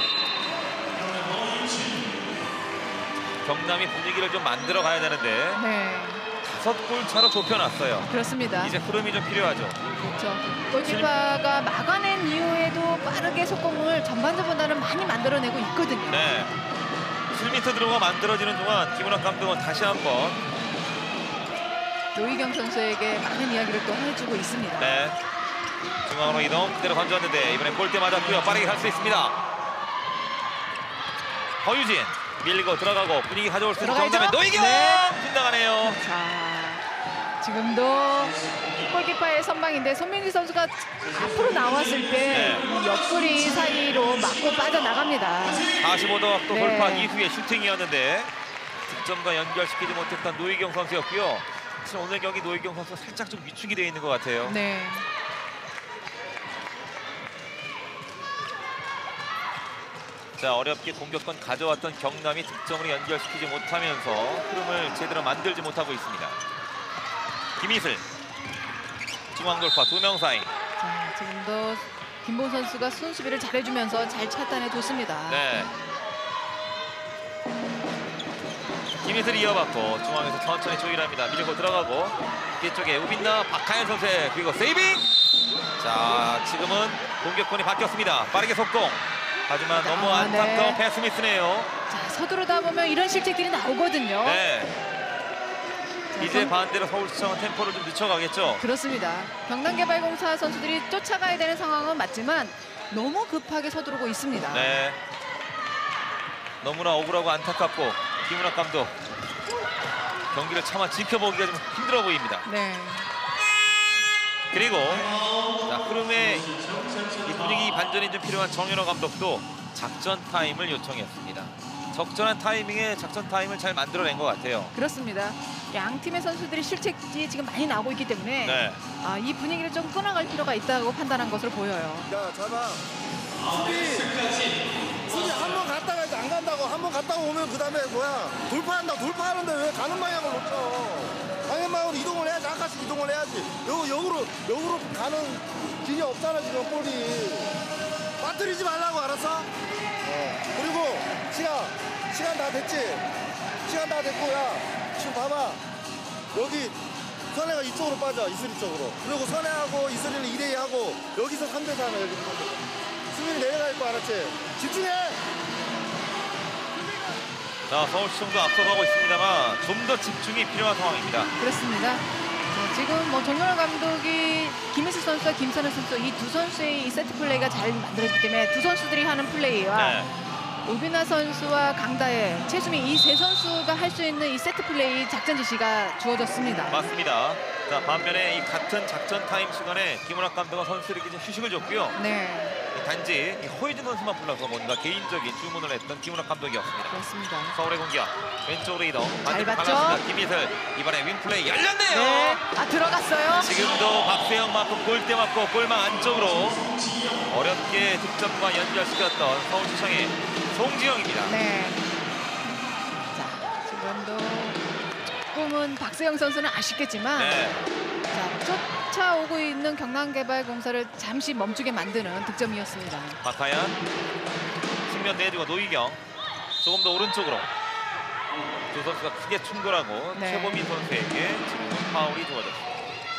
경남이 분위기를 좀 만들어 가야 되는데 네, 5골 차로 좁혀놨어요. 그렇습니다. 이제 흐름이 좀 필요하죠. 그렇죠. 골키퍼가 막아낸 이후에도 빠르게 속공을 전반전보다는 많이 만들어내고 있거든요. 네. 7m 들어가 만들어지는 동안 김은학 감독은 다시 한번 노희경 선수에게 많은 이야기를 또 해주고 있습니다. 네. 중앙으로 이동 그대로 던졌는데 이번엔 골대 맞았고요. 빠르게 갈 수 있습니다. 허유진 밀고 들어가고 분위기 가져올 수 있는 들어가야죠. 경남의 노희경 네. 빗나가네요. 자, 지금도 골키퍼의 선방인데 손민지 선수가 앞으로 나왔을 때 네. 이 옆구리 사이로 맞고 빠져나갑니다. 45도 각도 네. 돌파 이후에 슈팅이었는데 득점과 연결시키지 못했던 노희경 선수였고요. 사실 오늘 경기 노희경 선수가 살짝 좀 위축이 되어 있는 것 같아요. 네. 자, 어렵게 공격권 가져왔던 경남이 득점으로 연결시키지 못하면서 흐름을 제대로 만들지 못하고 있습니다. 김희슬 중앙 돌파 2명 사이. 자, 지금도 김보은 선수가 수비를 잘해주면서 잘 차단해줬습니다. 네. 김희슬이 이어받고 중앙에서 천천히 조율합니다. 밀고 들어가고 뒤쪽에 우빈나 박하연 선수의 그리고 세이빙. 자, 지금은 공격권이 바뀌었습니다. 빠르게 속공. 하지만 너무 안타까운 네. 패스 미스네요. 자, 서두르다 보면 이런 실책들이 나오거든요. 네. 자, 이제 반대로 서울시청은 템포를 좀 늦춰가겠죠. 그렇습니다. 경남개발공사 선수들이 쫓아가야 되는 상황은 맞지만 너무 급하게 서두르고 있습니다. 네. 너무나 억울하고 안타깝고 김은학 감독 경기를 차마 지켜보기가 좀 힘들어 보입니다. 네. 그리고 자, 흐름의 이 분위기 반전이 좀 필요한 정현호 감독도 작전 타임을 요청했습니다. 적절한 타이밍에 작전 타임을 잘 만들어낸 것 같아요. 그렇습니다. 양 팀의 선수들이 실책이 지금 많이 나오고 있기 때문에 네. 이 분위기를 좀 끊어갈 필요가 있다고 판단한 것으로 보여요. 야, 잡아. 수비 한 번 갔다가 이제 안 간다고. 한 번 갔다가 오면 그다음에 뭐야 돌파한다고. 돌파하는데 왜 가는 방향을 놓쳐. 방향으로 이동을 해야지. 한 칸씩 이동을 해야지. 역으로 가는 길이 없잖아 지금 볼이. 빠뜨리지 말라고. 알았어? 그리고 시간 다 됐지? 시간 다 됐고. 야 지금 봐봐. 여기 선혜가 이쪽으로 빠져. 이슬이 쪽으로. 그리고 선혜하고 이슬이는 2대2 하고 여기서 3대4는 여기 수민이 내려갈 거. 알았지? 집중해. 자, 서울시청도 앞서가고 있습니다만 좀 더 집중이 필요한 상황입니다. 그렇습니다. 자, 지금 뭐 정현호 감독이 김희수 선수와 김선혜 선수 이 두 선수의 이 세트 플레이가 잘 만들어지기 때문에 두 선수들이 하는 플레이와 네. 오비나 선수와 강다혜, 최수민 이 세 선수가 할 수 있는 이 세트 플레이 작전 지시가 주어졌습니다. 맞습니다. 자, 반면에 이 같은 작전 타임 시간에 김은학 감독은 선수들에게 좀 휴식을 줬고요. 네, 단지 이 허유진 선수만 불러서 뭔가 개인적인 주문을 했던 김은학 감독이었습니다. 그렇습니다. 서울의 공격 왼쪽으로 이동. 잘 반대쪽 봤죠? 갈랐습니다. 김희슬 이번에 윙플레이 열렸네요. 네, 들어갔어요. 지금도 박세영 맞고 골대 맞고 골망 안쪽으로 어렵게 득점과 연결시켰던 서울시청의 송지영입니다. 네. 자, 지금도 조금은 박세영 선수는 아쉽겠지만 네. 자, 쫓아오고 있는 경남개발공사를 잠시 멈추게 만드는 득점이었습니다. 박하연 측면 내주고 노희경 조금 더 오른쪽으로 두 선수가 크게 충돌하고 네. 최보민 선수에게 지금은 파울이 주어졌습니다.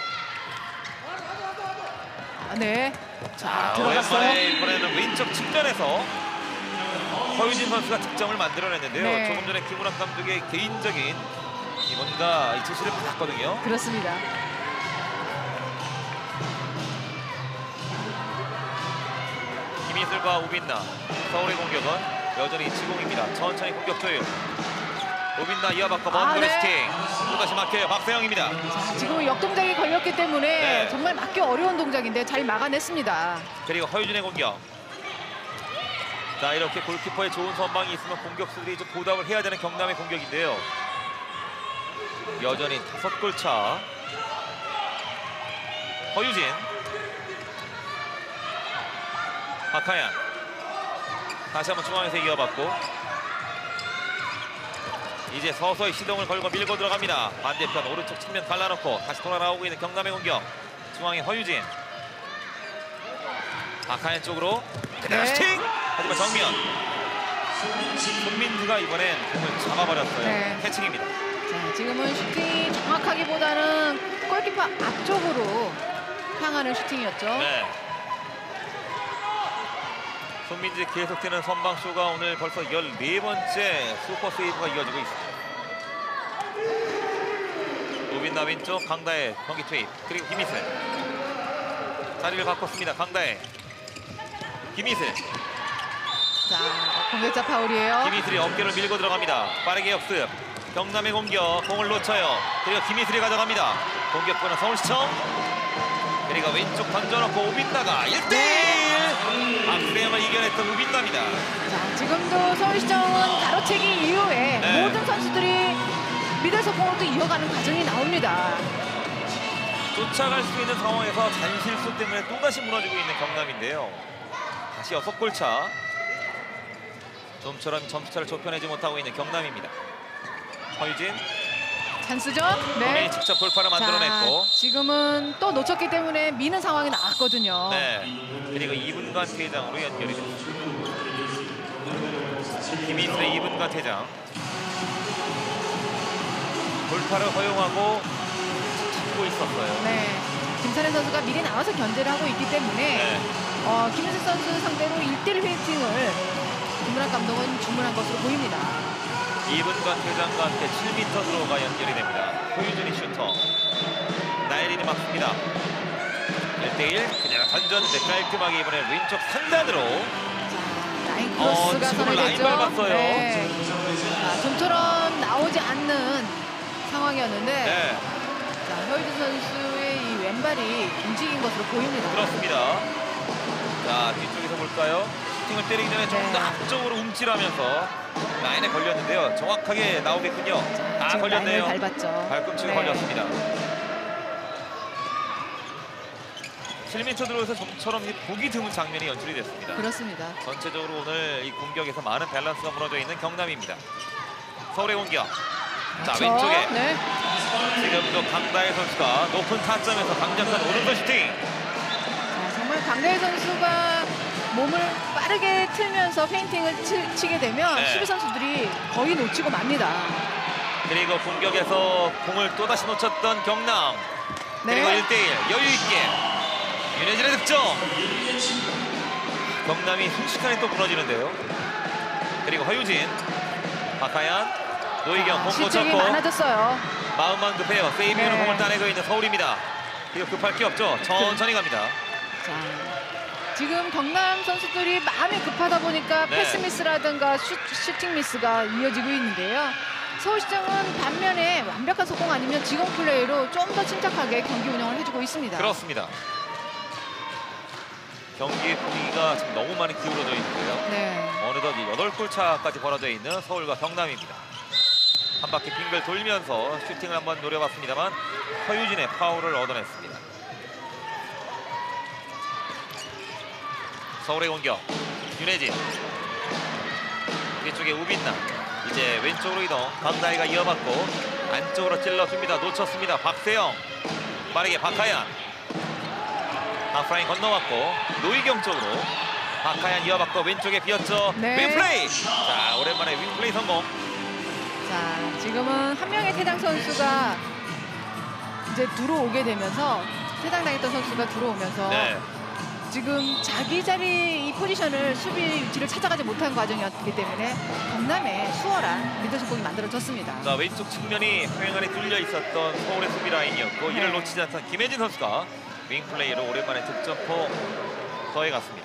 네. 자, 들어갔어요. 오랜만에 이번에는 왼쪽 측면에서 허유진 선수가 득점을 만들어냈는데요. 네. 조금 전에 김은학 감독의 개인적인 뭔가 이 지시를 받았거든요. 그렇습니다. 김희슬과 우빈나 서울의 공격은 여전히 지공입니다. 천천히 공격 조율. 우빈나 이어받고 먼 거리 네. 슈팅. 또다시 막혀요. 박세영입니다. 자, 지금 역동작이 걸렸기 때문에 네. 정말 막기 어려운 동작인데 잘 막아냈습니다. 그리고 허유진의 공격. 자, 이렇게 골키퍼의 좋은 선방이 있으면 공격수들이 좀 보답을 해야 되는 경남의 공격인데요. 여전히 5골 차. 허유진. 박하연. 다시 한번 중앙에서 이어받고 이제 서서히 시동을 걸고 밀고 들어갑니다. 반대편 오른쪽 측면 갈라놓고 다시 돌아나오고 있는 경남의 공격. 중앙에 허유진. 박하연 쪽으로 그대로 네. 슈팅! 하지만 정면. 손민지가 이번엔 공을 잡아버렸어요. 네. 해칭입니다. 자, 지금은 슈팅이 정확하기보다는 골키퍼 앞쪽으로 향하는 슈팅이었죠. 네. 손민지 계속되는 선방쇼가 오늘 벌써 14번째 슈퍼 세이브가 이어지고 있습니다. 우빈나 왼쪽 강다혜 경기 투입. 그리고 김희슬. 자리를 바꿨습니다. 강다혜. 김희슬. 자, 공격자 파울이에요. 김희슬이 어깨를 밀고 들어갑니다. 빠르게 역습. 경남의 공격. 공을 놓쳐요. 그리고 김희슬이 가져갑니다. 공격권은 서울시청. 그리고 왼쪽 던져놓고 우빈나가 1대1. 박세영을 이겨냈던 우빈나입니다. 자, 지금도 서울시청은 가로채기 이후에 네. 모든 선수들이 미들서 공을 또 이어가는 과정이 나옵니다. 쫓아갈 수 있는 상황에서 잔실수 때문에 또다시 무너지고 있는 경남인데요. 다시 6골 차. 좀처럼 점수차를 좁혀내지 못하고 있는 경남입니다. 허유진. 찬스죠? 본인이 직접 돌파를 만들어냈고. 자, 지금은 또 놓쳤기 때문에 미는 상황이 나왔거든요. 네. 그리고 2분간 퇴장으로 연결이 됐습니다. 김희슬의 2분간 퇴장. 돌파를 허용하고 잡고 있었어요. 네. 김선혜 선수가 미리 나와서 견제를 하고 있기 때문에 네. 김희수 선수 상대로 1대1 회팅을 김문학 감독은 주문한 것으로 보입니다. 2분간 퇴장과 함께 7m 드로우가 연결이 됩니다. 호유준이 슈터. 나혜린이 막습니다. 1대1 그냥 던졌는데 깔끔하게 이번에 왼쪽 상단으로. 자, 라인 크로스가 지금 선회됐죠. 라인 밟았어요. 네. 자, 좀처럼 나오지 않는 상황이었는데 네. 자, 허유준 선수의 이 왼발이 움직인 것으로 보입니다. 그렇습니다. 자, 뒤쪽에서 볼까요? 슈팅을 때리기 전에 조금 더 네. 앞쪽으로 움찔하면서 라인에 걸렸는데요. 정확하게 나오겠군요. 아, 지금 걸렸네요. 라인을 밟았죠. 발꿈치가 네. 걸렸습니다. 7m 들어오서 좀처럼 보기 드문 장면이 연출이 됐습니다. 그렇습니다. 전체적으로 오늘 이 공격에서 많은 밸런스가 무너져 있는 경남입니다. 서울의 공격. 자, 그렇죠. 왼쪽에 네. 지금도 강다혜 선수가 높은 타점에서 강력한 오른손 슈팅. 자, 정말 강다혜 선수가 몸을 빠르게 틀면서 페인팅을 치게 되면 네. 수비 선수들이 거의 놓치고 맙니다. 그리고 공격에서 공을 또다시 놓쳤던 경남. 네. 그리고 1대1 여유 있게 윤혜진의 득점. 경남이 순식간에 또 무너지는데요. 그리고 허유진, 박하연, 노희경 공 실책이 놓쳤고 많아졌어요. 마음만 급해요. 세이비우는 네. 공을 따내고 있는 서울입니다. 이거 급할 게 없죠. 천천히 갑니다. 자, 지금 경남 선수들이 마음이 급하다 보니까 네. 패스 미스라든가 슈팅 미스가 이어지고 있는데요. 서울시장은 반면에 완벽한 속공 아니면 지공 플레이로 좀 더 침착하게 경기 운영을 해주고 있습니다. 그렇습니다. 경기의 분위기가 지금 너무 많이 기울어져 있는데요. 네. 어느덧 8골 차까지 벌어져 있는 서울과 경남입니다. 한 바퀴 빙글 돌면서 슈팅을 한번 노려봤습니다만 허유진의 파울을 얻어냈습니다. 서울의 공격. 윤혜진. 뒤쪽에 우빈나. 이제 왼쪽으로 이동. 강다희가 이어받고 안쪽으로 찔러줍니다. 놓쳤습니다. 박세영. 빠르게 박하연. 하프라인 건너왔고 노희경 쪽으로 박하연 이어받고 왼쪽에 비었죠. 네. 윙플레이. 자, 오랜만에 윙플레이 성공. 자, 지금은 한 명의 퇴장 선수가 이제 들어오게 되면서 퇴장당했던 선수가 들어오면서 네. 지금 자기 자리 이 포지션을 수비 위치를 찾아가지 못한 과정이었기 때문에 경남의 수월한 미드 속공이 만들어졌습니다. 자, 왼쪽 측면이 평행 안에 뚫려 있었던 서울의 수비 라인이었고 네. 이를 놓치지 않던 김혜진 선수가 윙플레이로 오랜만에 득점포 더해갔습니다.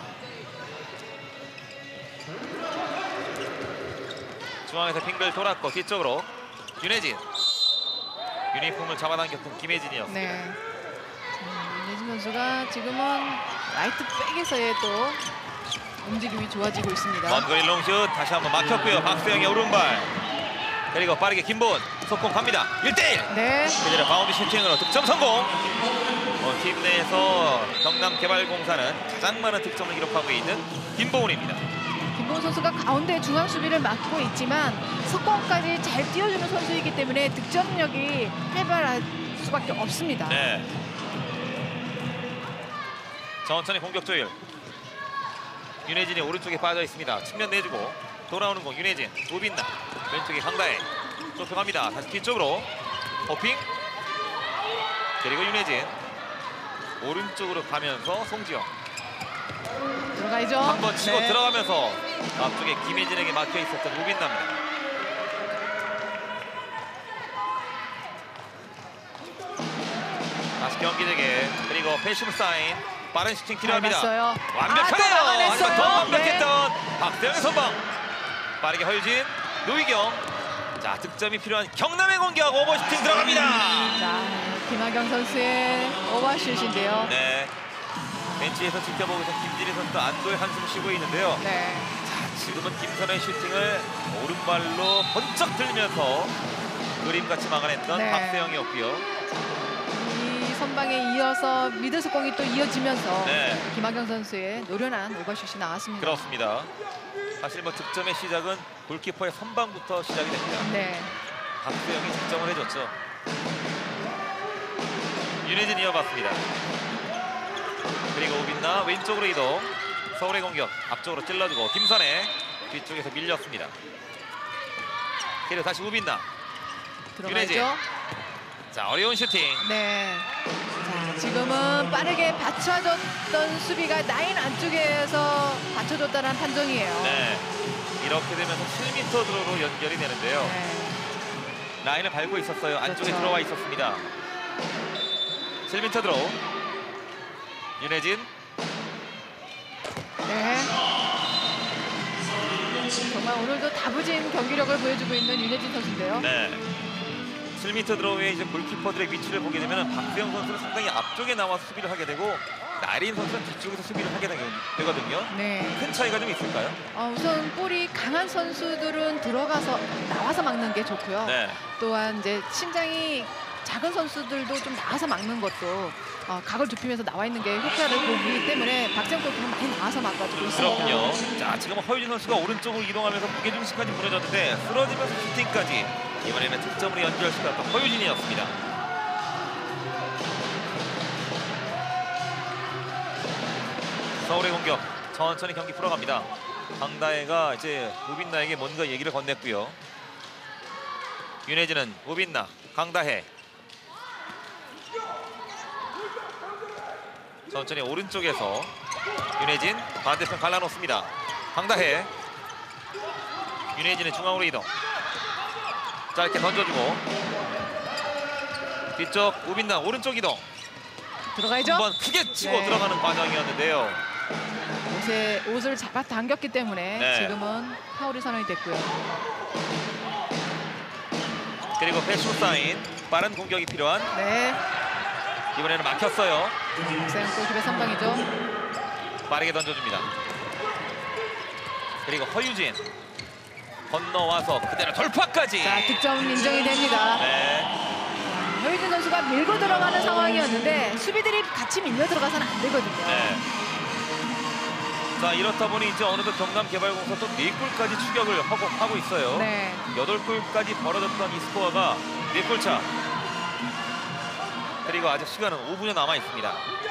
중앙에서 빙글 돌았고 뒤쪽으로 윤혜진. 유니폼을 잡아당겼던 김혜진이었습니다. 네. 윤혜진 선수가 지금은 라이트 백에서의 또 움직임이 좋아지고 있습니다. 먼 거리 롱슛 다시 한번 막혔고요. 박세영의 오른발. 그리고 빠르게 김보은 속공 갑니다. 1대1. 네. 그대로 바운드 슈팅으로 득점 성공. 팀 내에서 경남개발공사는 가장 많은 득점을 기록하고 있는 김보은입니다. 김보은 선수가 가운데 중앙 수비를 맡고 있지만 석공까지 잘 띄워주는 선수이기 때문에 득점력이 활발할 수밖에 없습니다. 네. 천천히 공격 조율. 윤혜진이 오른쪽에 빠져 있습니다. 측면 내주고 돌아오는 공 윤혜진. 우빈나 왼쪽에 강다혜 좁혀갑니다. 다시 뒤쪽으로 호핑. 그리고 윤혜진 오른쪽으로 가면서 송지영 들어가야죠. 한번 치고 네. 들어가면서 앞쪽에 김혜진에게 막혀 있었던 우빈나입니다. 다시 경기 재개. 그리고 패시브 사인. 빠른 슈팅 필요합니다. 밟았어요. 완벽하네요. 또 막아냈어요. 하지만 더 완벽했던 네. 박세영의 선방. 빠르게 허유진, 노희경. 자, 득점이 필요한 경남의 공격. 오버 슈팅 들어갑니다. 자, 김하경 선수의 오버슛인데요. 네. 벤치에서 지켜보고 있던 김진희 선수도 안도의 한숨을 쉬고 있는데요. 네. 자, 지금은 김선의 슈팅을 오른발로 번쩍 들면서 그림같이 막아냈던 네. 박세영이었고요. 이 선방에 이어서 미드 속공이 또 이어지면서 네. 김하경 선수의 노련한 오버슛이 나왔습니다. 그렇습니다. 사실 뭐 득점의 시작은 골키퍼의 선방부터 시작이 됩니다. 네. 박세영이 득점을 해줬죠. 윤혜진 이어봤습니다. 그리고 우빈나 왼쪽으로 이동. 서울의 공격 앞쪽으로 찔러주고 김선혜 뒤쪽에서 밀렸습니다. 그리고 다시 우빈나. 윤혜진. 들어가죠. 자, 어려운 슈팅. 네. 자, 지금은 빠르게 받쳐줬던 수비가 라인 안쪽에서 받쳐줬다는 판정이에요. 네. 이렇게 되면서 7m 드로로 연결이 되는데요. 네. 라인을 밟고 있었어요. 안쪽에 그렇죠. 들어와 있었습니다. 7m 드로. 윤혜진. 네. 정말 오늘도 다부진 경기력을 보여주고 있는 윤혜진 선수인데요. 네. 7m 드로우의 이제 골키퍼들의 위치를 보게 되면 박세영 선수는 상당히 앞쪽에 나와서 수비를 하게 되고 나린 선수는 뒤쪽에서 수비를 하게 되거든요. 네. 큰 차이가 좀 있을까요? 우선 볼이 강한 선수들은 들어가서 나와서 막는 게 좋고요. 네. 또한 이제 심장이 작은 선수들도 좀 나와서 막는 것도 각을 좁히면서 나와 있는 게 효과를 보기 때문에 박세영 골키퍼는 많이 나와서 막아주고 있습니다. 그럼요. 자, 지금 허유진 선수가 오른쪽으로 이동하면서 무게중심까지 무너졌는데 쓰러지면서 슈팅까지 이번에는 득점으로 연결시켰던 허유진이었습니다. 서울의 공격 천천히 경기 풀어갑니다. 강다혜가 이제 우빈나에게 뭔가 얘기를 건넸고요. 윤혜진은 우빈나, 강다혜 천천히 오른쪽에서 윤혜진 반대편 갈라놓습니다. 강다혜 윤혜진의 중앙으로 이동 짧게 던져주고 뒤쪽 우빈나 오른쪽 이동 들어가야죠. 한번 크게 치고 네. 들어가는 과정이었는데요. 옷을 잡아 당겼기 때문에 네. 지금은 파울이 선언이 됐고요. 그리고 패션 사인 빠른 공격이 필요한 네. 이번에는 막혔어요. 박세영 골키퍼의 선방이죠. 빠르게 던져줍니다. 그리고 허유진 건너와서 그대로 돌파까지. 자, 득점 인정이 됩니다. 네. 허유진 선수가 밀고 들어가는 상황이었는데 수비들이 같이 밀려 들어가서는 안 되거든요. 네. 자, 이렇다 보니 이제 어느덧 경남개발공사 또 4골까지 추격을 하고 있어요. 네. 8골까지 벌어졌던 이 스코어가 4골 차. 그리고 아직 시간은 5분여 남아 있습니다.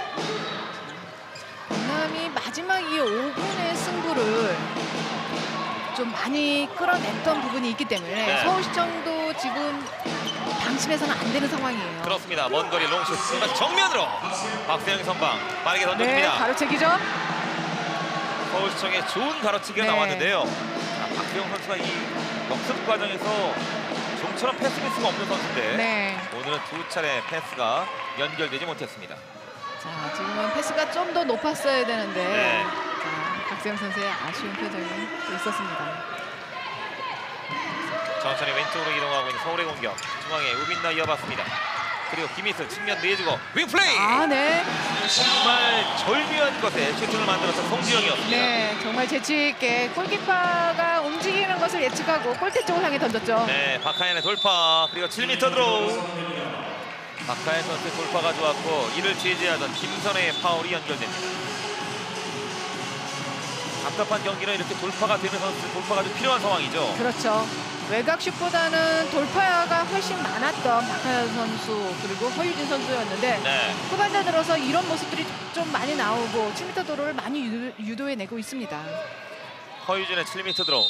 경남이 마지막 이 5분의 승부를 좀 많이 끌어냈던 부분이 있기 때문에 네. 서울시청도 지금 방심해서는 안 되는 상황이에요. 그렇습니다. 먼 거리 롱슛 순간 정면으로 박세영의 선방 빠르게 네, 던져줍니다. 가로채기죠. 서울시청의 좋은 가로치기가 네. 나왔는데요. 자, 박세영 선수가 이 역습 과정에서 좀처럼 패스 미스가 없는 선수인데 네. 오늘은 2차례 패스가 연결되지 못했습니다. 자, 지금은 패스가 좀 더 높았어야 되는데 네. 자, 박세영 선수의 아쉬운 표정이 또 있었습니다. 천천히 왼쪽으로 이동하고 있는 서울의 공격. 중앙에 우빈나 이어봤습니다. 그리고 김희슬 측면 내주고 윙플레이! 아, 네. 정말 절묘한 것에 슈팅을 만들었던 송지영이었습니다. 네, 정말 재치 있게 골키퍼가 움직이는 것을 예측하고 골대 쪽을 향해 던졌죠. 네, 박하연의 돌파 그리고 7m 드로우. 박하연 선수의 돌파가 좋았고 이를 제지하던 김선혜의 파울이 연결됩니다. 답답한 경기는 이렇게 돌파가 되는 선수, 돌파가 좀 필요한 상황이죠. 그렇죠. 외곽 슛보다는 돌파가 훨씬 많았던 박하연 선수 그리고 허유진 선수였는데 네, 후반전 들어서 이런 모습들이 좀 많이 나오고 7m 도로를 많이 유도해내고 있습니다. 허유진의 7m 드로우.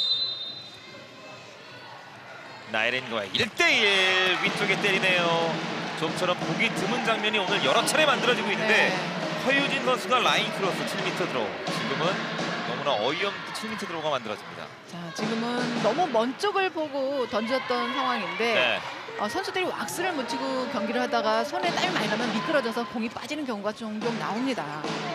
나이렌과의 1대1 위쪽에 때리네요. 좀처럼 보기 드문 장면이 오늘 여러 차례 만들어지고 있는데 네. 허유진 선수가 라인 크로스 7m 드로우. 지금은 너무나 어이없는 7m 드로우가 만들어집니다. 자, 지금은 너무 먼 쪽을 보고 던졌던 상황인데 네. 선수들이 왁스를 묻히고 경기를 하다가 손에 땀이 많이 나면 미끄러져서 공이 빠지는 경우가 종종 나옵니다.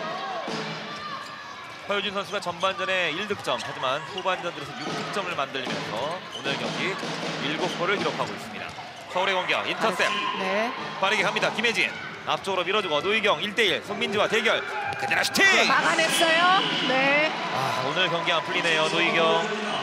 허유진 선수가 전반전에 1득점 하지만 후반전 들어서 6득점을 만들면서 오늘 경기 7골을 기록하고 있습니다. 서울의 공격 인터셉 네. 빠르게 갑니다. 김혜진 앞쪽으로 밀어주고 노희경 1대1 손민지와 대결 그대로 슈팅! 막아냈어요. 네. 아, 오늘 경기 안 풀리네요. 노희경.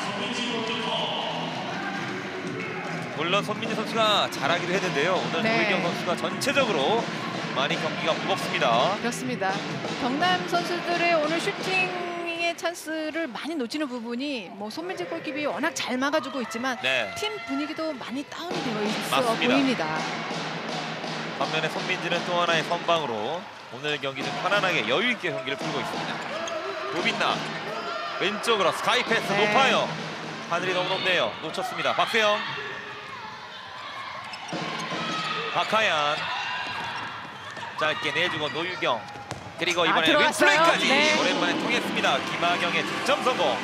물론 손민지 선수가 잘하기도 했는데요. 오늘 네. 노희경 선수가 전체적으로 많이 경기가 무겁습니다. 그렇습니다. 경남 선수들의 오늘 슈팅의 찬스를 많이 놓치는 부분이 뭐 손민지 골키퍼이 워낙 잘 막아주고 있지만 네. 팀 분위기도 많이 다운이 되어 있어 맞습니다. 보입니다. 반면에 손민지는 또 하나의 선방으로 오늘 경기 좀 편안하게 여유 있게 경기를 풀고 있습니다. 우빈나 왼쪽으로 스카이 패스 네. 높아요. 하늘이 너무 높네요. 놓쳤습니다. 박세영, 박하연 짧게 내주고 노유경 그리고 이번에 들어왔어요. 왼플레이까지 네. 오랜만에 통했습니다. 김하경의 득점 성공.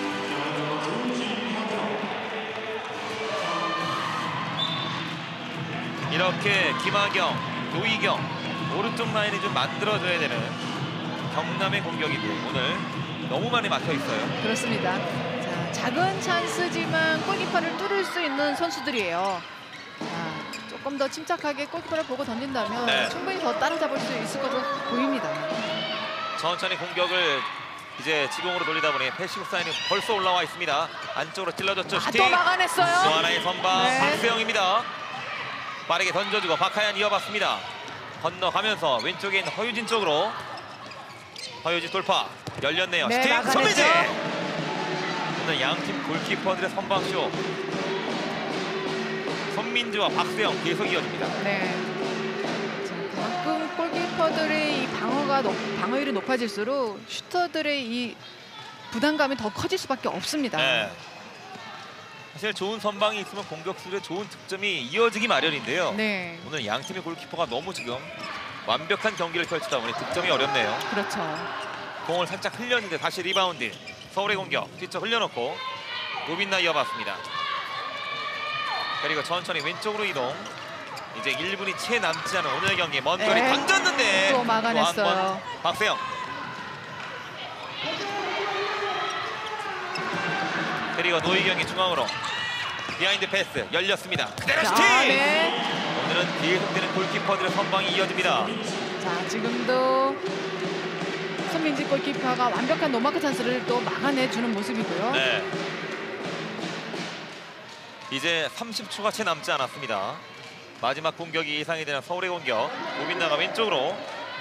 이렇게 김하경, 노희경 오른쪽 라인이 좀 만들어줘야 되는 경남의 공격인데 오늘 너무 많이 막혀 있어요. 그렇습니다. 자, 작은 찬스지만 골키퍼를 뚫을 수 있는 선수들이에요. 자, 조금 더 침착하게 골키퍼를 보고 던진다면 네. 충분히 더 따라잡을 수 있을 것으로 보입니다. 천천히 공격을 이제 지공으로 돌리다 보니 패시브 사인이 벌써 올라와 있습니다. 안쪽으로 찔러줬죠. 또 슈팅. 또 막아냈어요. 하나의 선방 네. 박세영입니다. 빠르게 던져주고 박하연 이어봤습니다. 건너가면서 왼쪽에 있는 허유진 쪽으로 허유진 돌파 열렸네요. 네, 슈팅 막아냈죠. 손민지. 오늘 양팀 골키퍼들의 선방쇼. 손민지와 박세영 계속 이어집니다. 네. 자, 그만큼 골키퍼들의 이 방어율이 높아질수록 슈터들의 이 부담감이 더 커질 수밖에 없습니다. 네. 사실 좋은 선방이 있으면 공격수의 좋은 득점이 이어지기 마련인데요. 네, 오늘 양팀의 골키퍼가 너무 지금 완벽한 경기를 펼치다 보니 득점이 어렵네요. 그렇죠. 공을 살짝 흘렸는데 다시 리바운드. 서울의 공격 뒤쪽 흘려놓고 노빈나 이어봤습니다. 그리고 천천히 왼쪽으로 이동. 이제 1분이 채 남지 않은 오늘 경기 먼 거리 네. 던졌는데 또 막아냈어요. 또 한 번 박세영. 그리고 노희경이 중앙으로 비하인드 패스 열렸습니다. 그대로 슈팅! 네. 오늘은 계속되는 골키퍼들의 선방이 이어집니다. 자, 지금도 손민지 골키퍼가 완벽한 노마크 찬스를 또 막아내주는 모습이고요. 네. 이제 30초가 채 남지 않았습니다. 마지막 공격이 예상이 되는 서울의 공격. 오빈나가 왼쪽으로.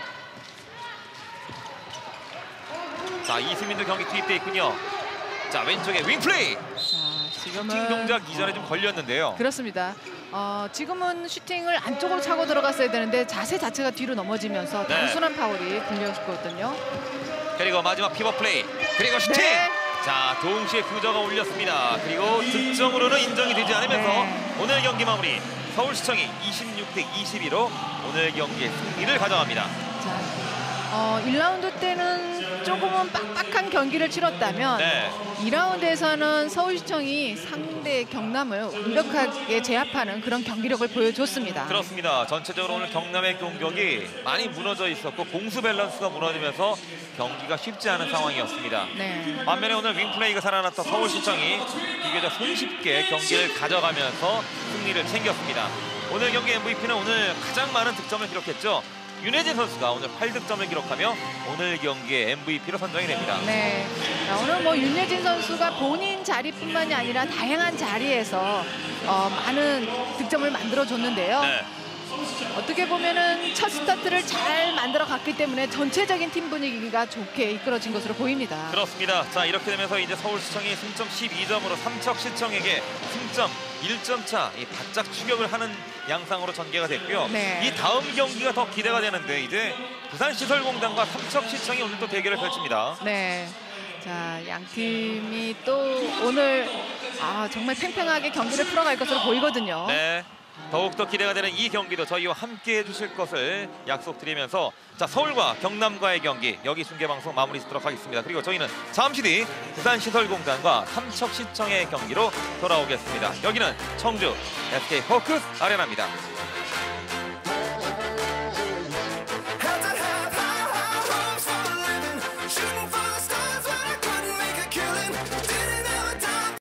자, 이수민도 경기 투입돼 있군요. 자, 왼쪽에 윙플레이. 자, 슈팅 지금은 동작 이전에 좀 걸렸는데요. 그렇습니다. 지금은 슈팅을 안쪽으로 차고 들어갔어야 되는데 자세 자체가 뒤로 넘어지면서 네. 단순한 파울이 불렸거든요. 그리고 마지막 피벗 플레이. 그리고 슈팅. 네. 자, 동시에 퓨저가 올렸습니다. 그리고 득점으로는 인정이 되지 않으면서 네. 오늘 경기 마무리. 서울시청이 26대 22로 오늘 경기의 승리를 가져갑니다. 자, 1라운드 때는 조금은 빡빡한 경기를 치렀다면 네. 2라운드에서는 서울시청이 상대 경남을 완벽하게 제압하는 그런 경기력을 보여줬습니다. 그렇습니다. 전체적으로 오늘 경남의 공격이 많이 무너져 있었고 공수 밸런스가 무너지면서 경기가 쉽지 않은 상황이었습니다. 네. 반면에 오늘 윙플레이가 살아났던 서울시청이 비교적 손쉽게 경기를 가져가면서 승리를 챙겼습니다. 오늘 경기 MVP는 오늘 가장 많은 득점을 기록했죠. 윤혜진 선수가 오늘 8득점을 기록하며 오늘 경기의 MVP로 선정이 됩니다. 네. 자, 오늘 뭐 윤예진 선수가 본인 자리뿐만이 아니라 다양한 자리에서 많은 득점을 만들어줬는데요. 네. 어떻게 보면은 첫 스타트를 잘 만들어 갔기 때문에 전체적인 팀 분위기가 좋게 이끌어진 것으로 보입니다. 그렇습니다. 자, 이렇게 되면서 이제 서울시청이 승점 12점으로 삼척시청에게 승점 1점 차 이 바짝 추격을 하는 양상으로 전개가 됐고요. 네. 이 다음 경기가 더 기대가 되는데 이제 부산시설공단과 삼척시청이 오늘 또 대결을 펼칩니다. 네. 자, 양 팀이 또 오늘 정말 팽팽하게 경기를 풀어갈 것으로 보이거든요. 네. 더욱더 기대가 되는 이 경기도 저희와 함께 해주실 것을 약속드리면서 자, 서울과 경남과의 경기 여기 중계방송 마무리 짓도록 하겠습니다. 그리고 저희는 잠시 뒤 부산시설공단과 삼척시청의 경기로 돌아오겠습니다. 여기는 청주 SK 호크스 아레나입니다.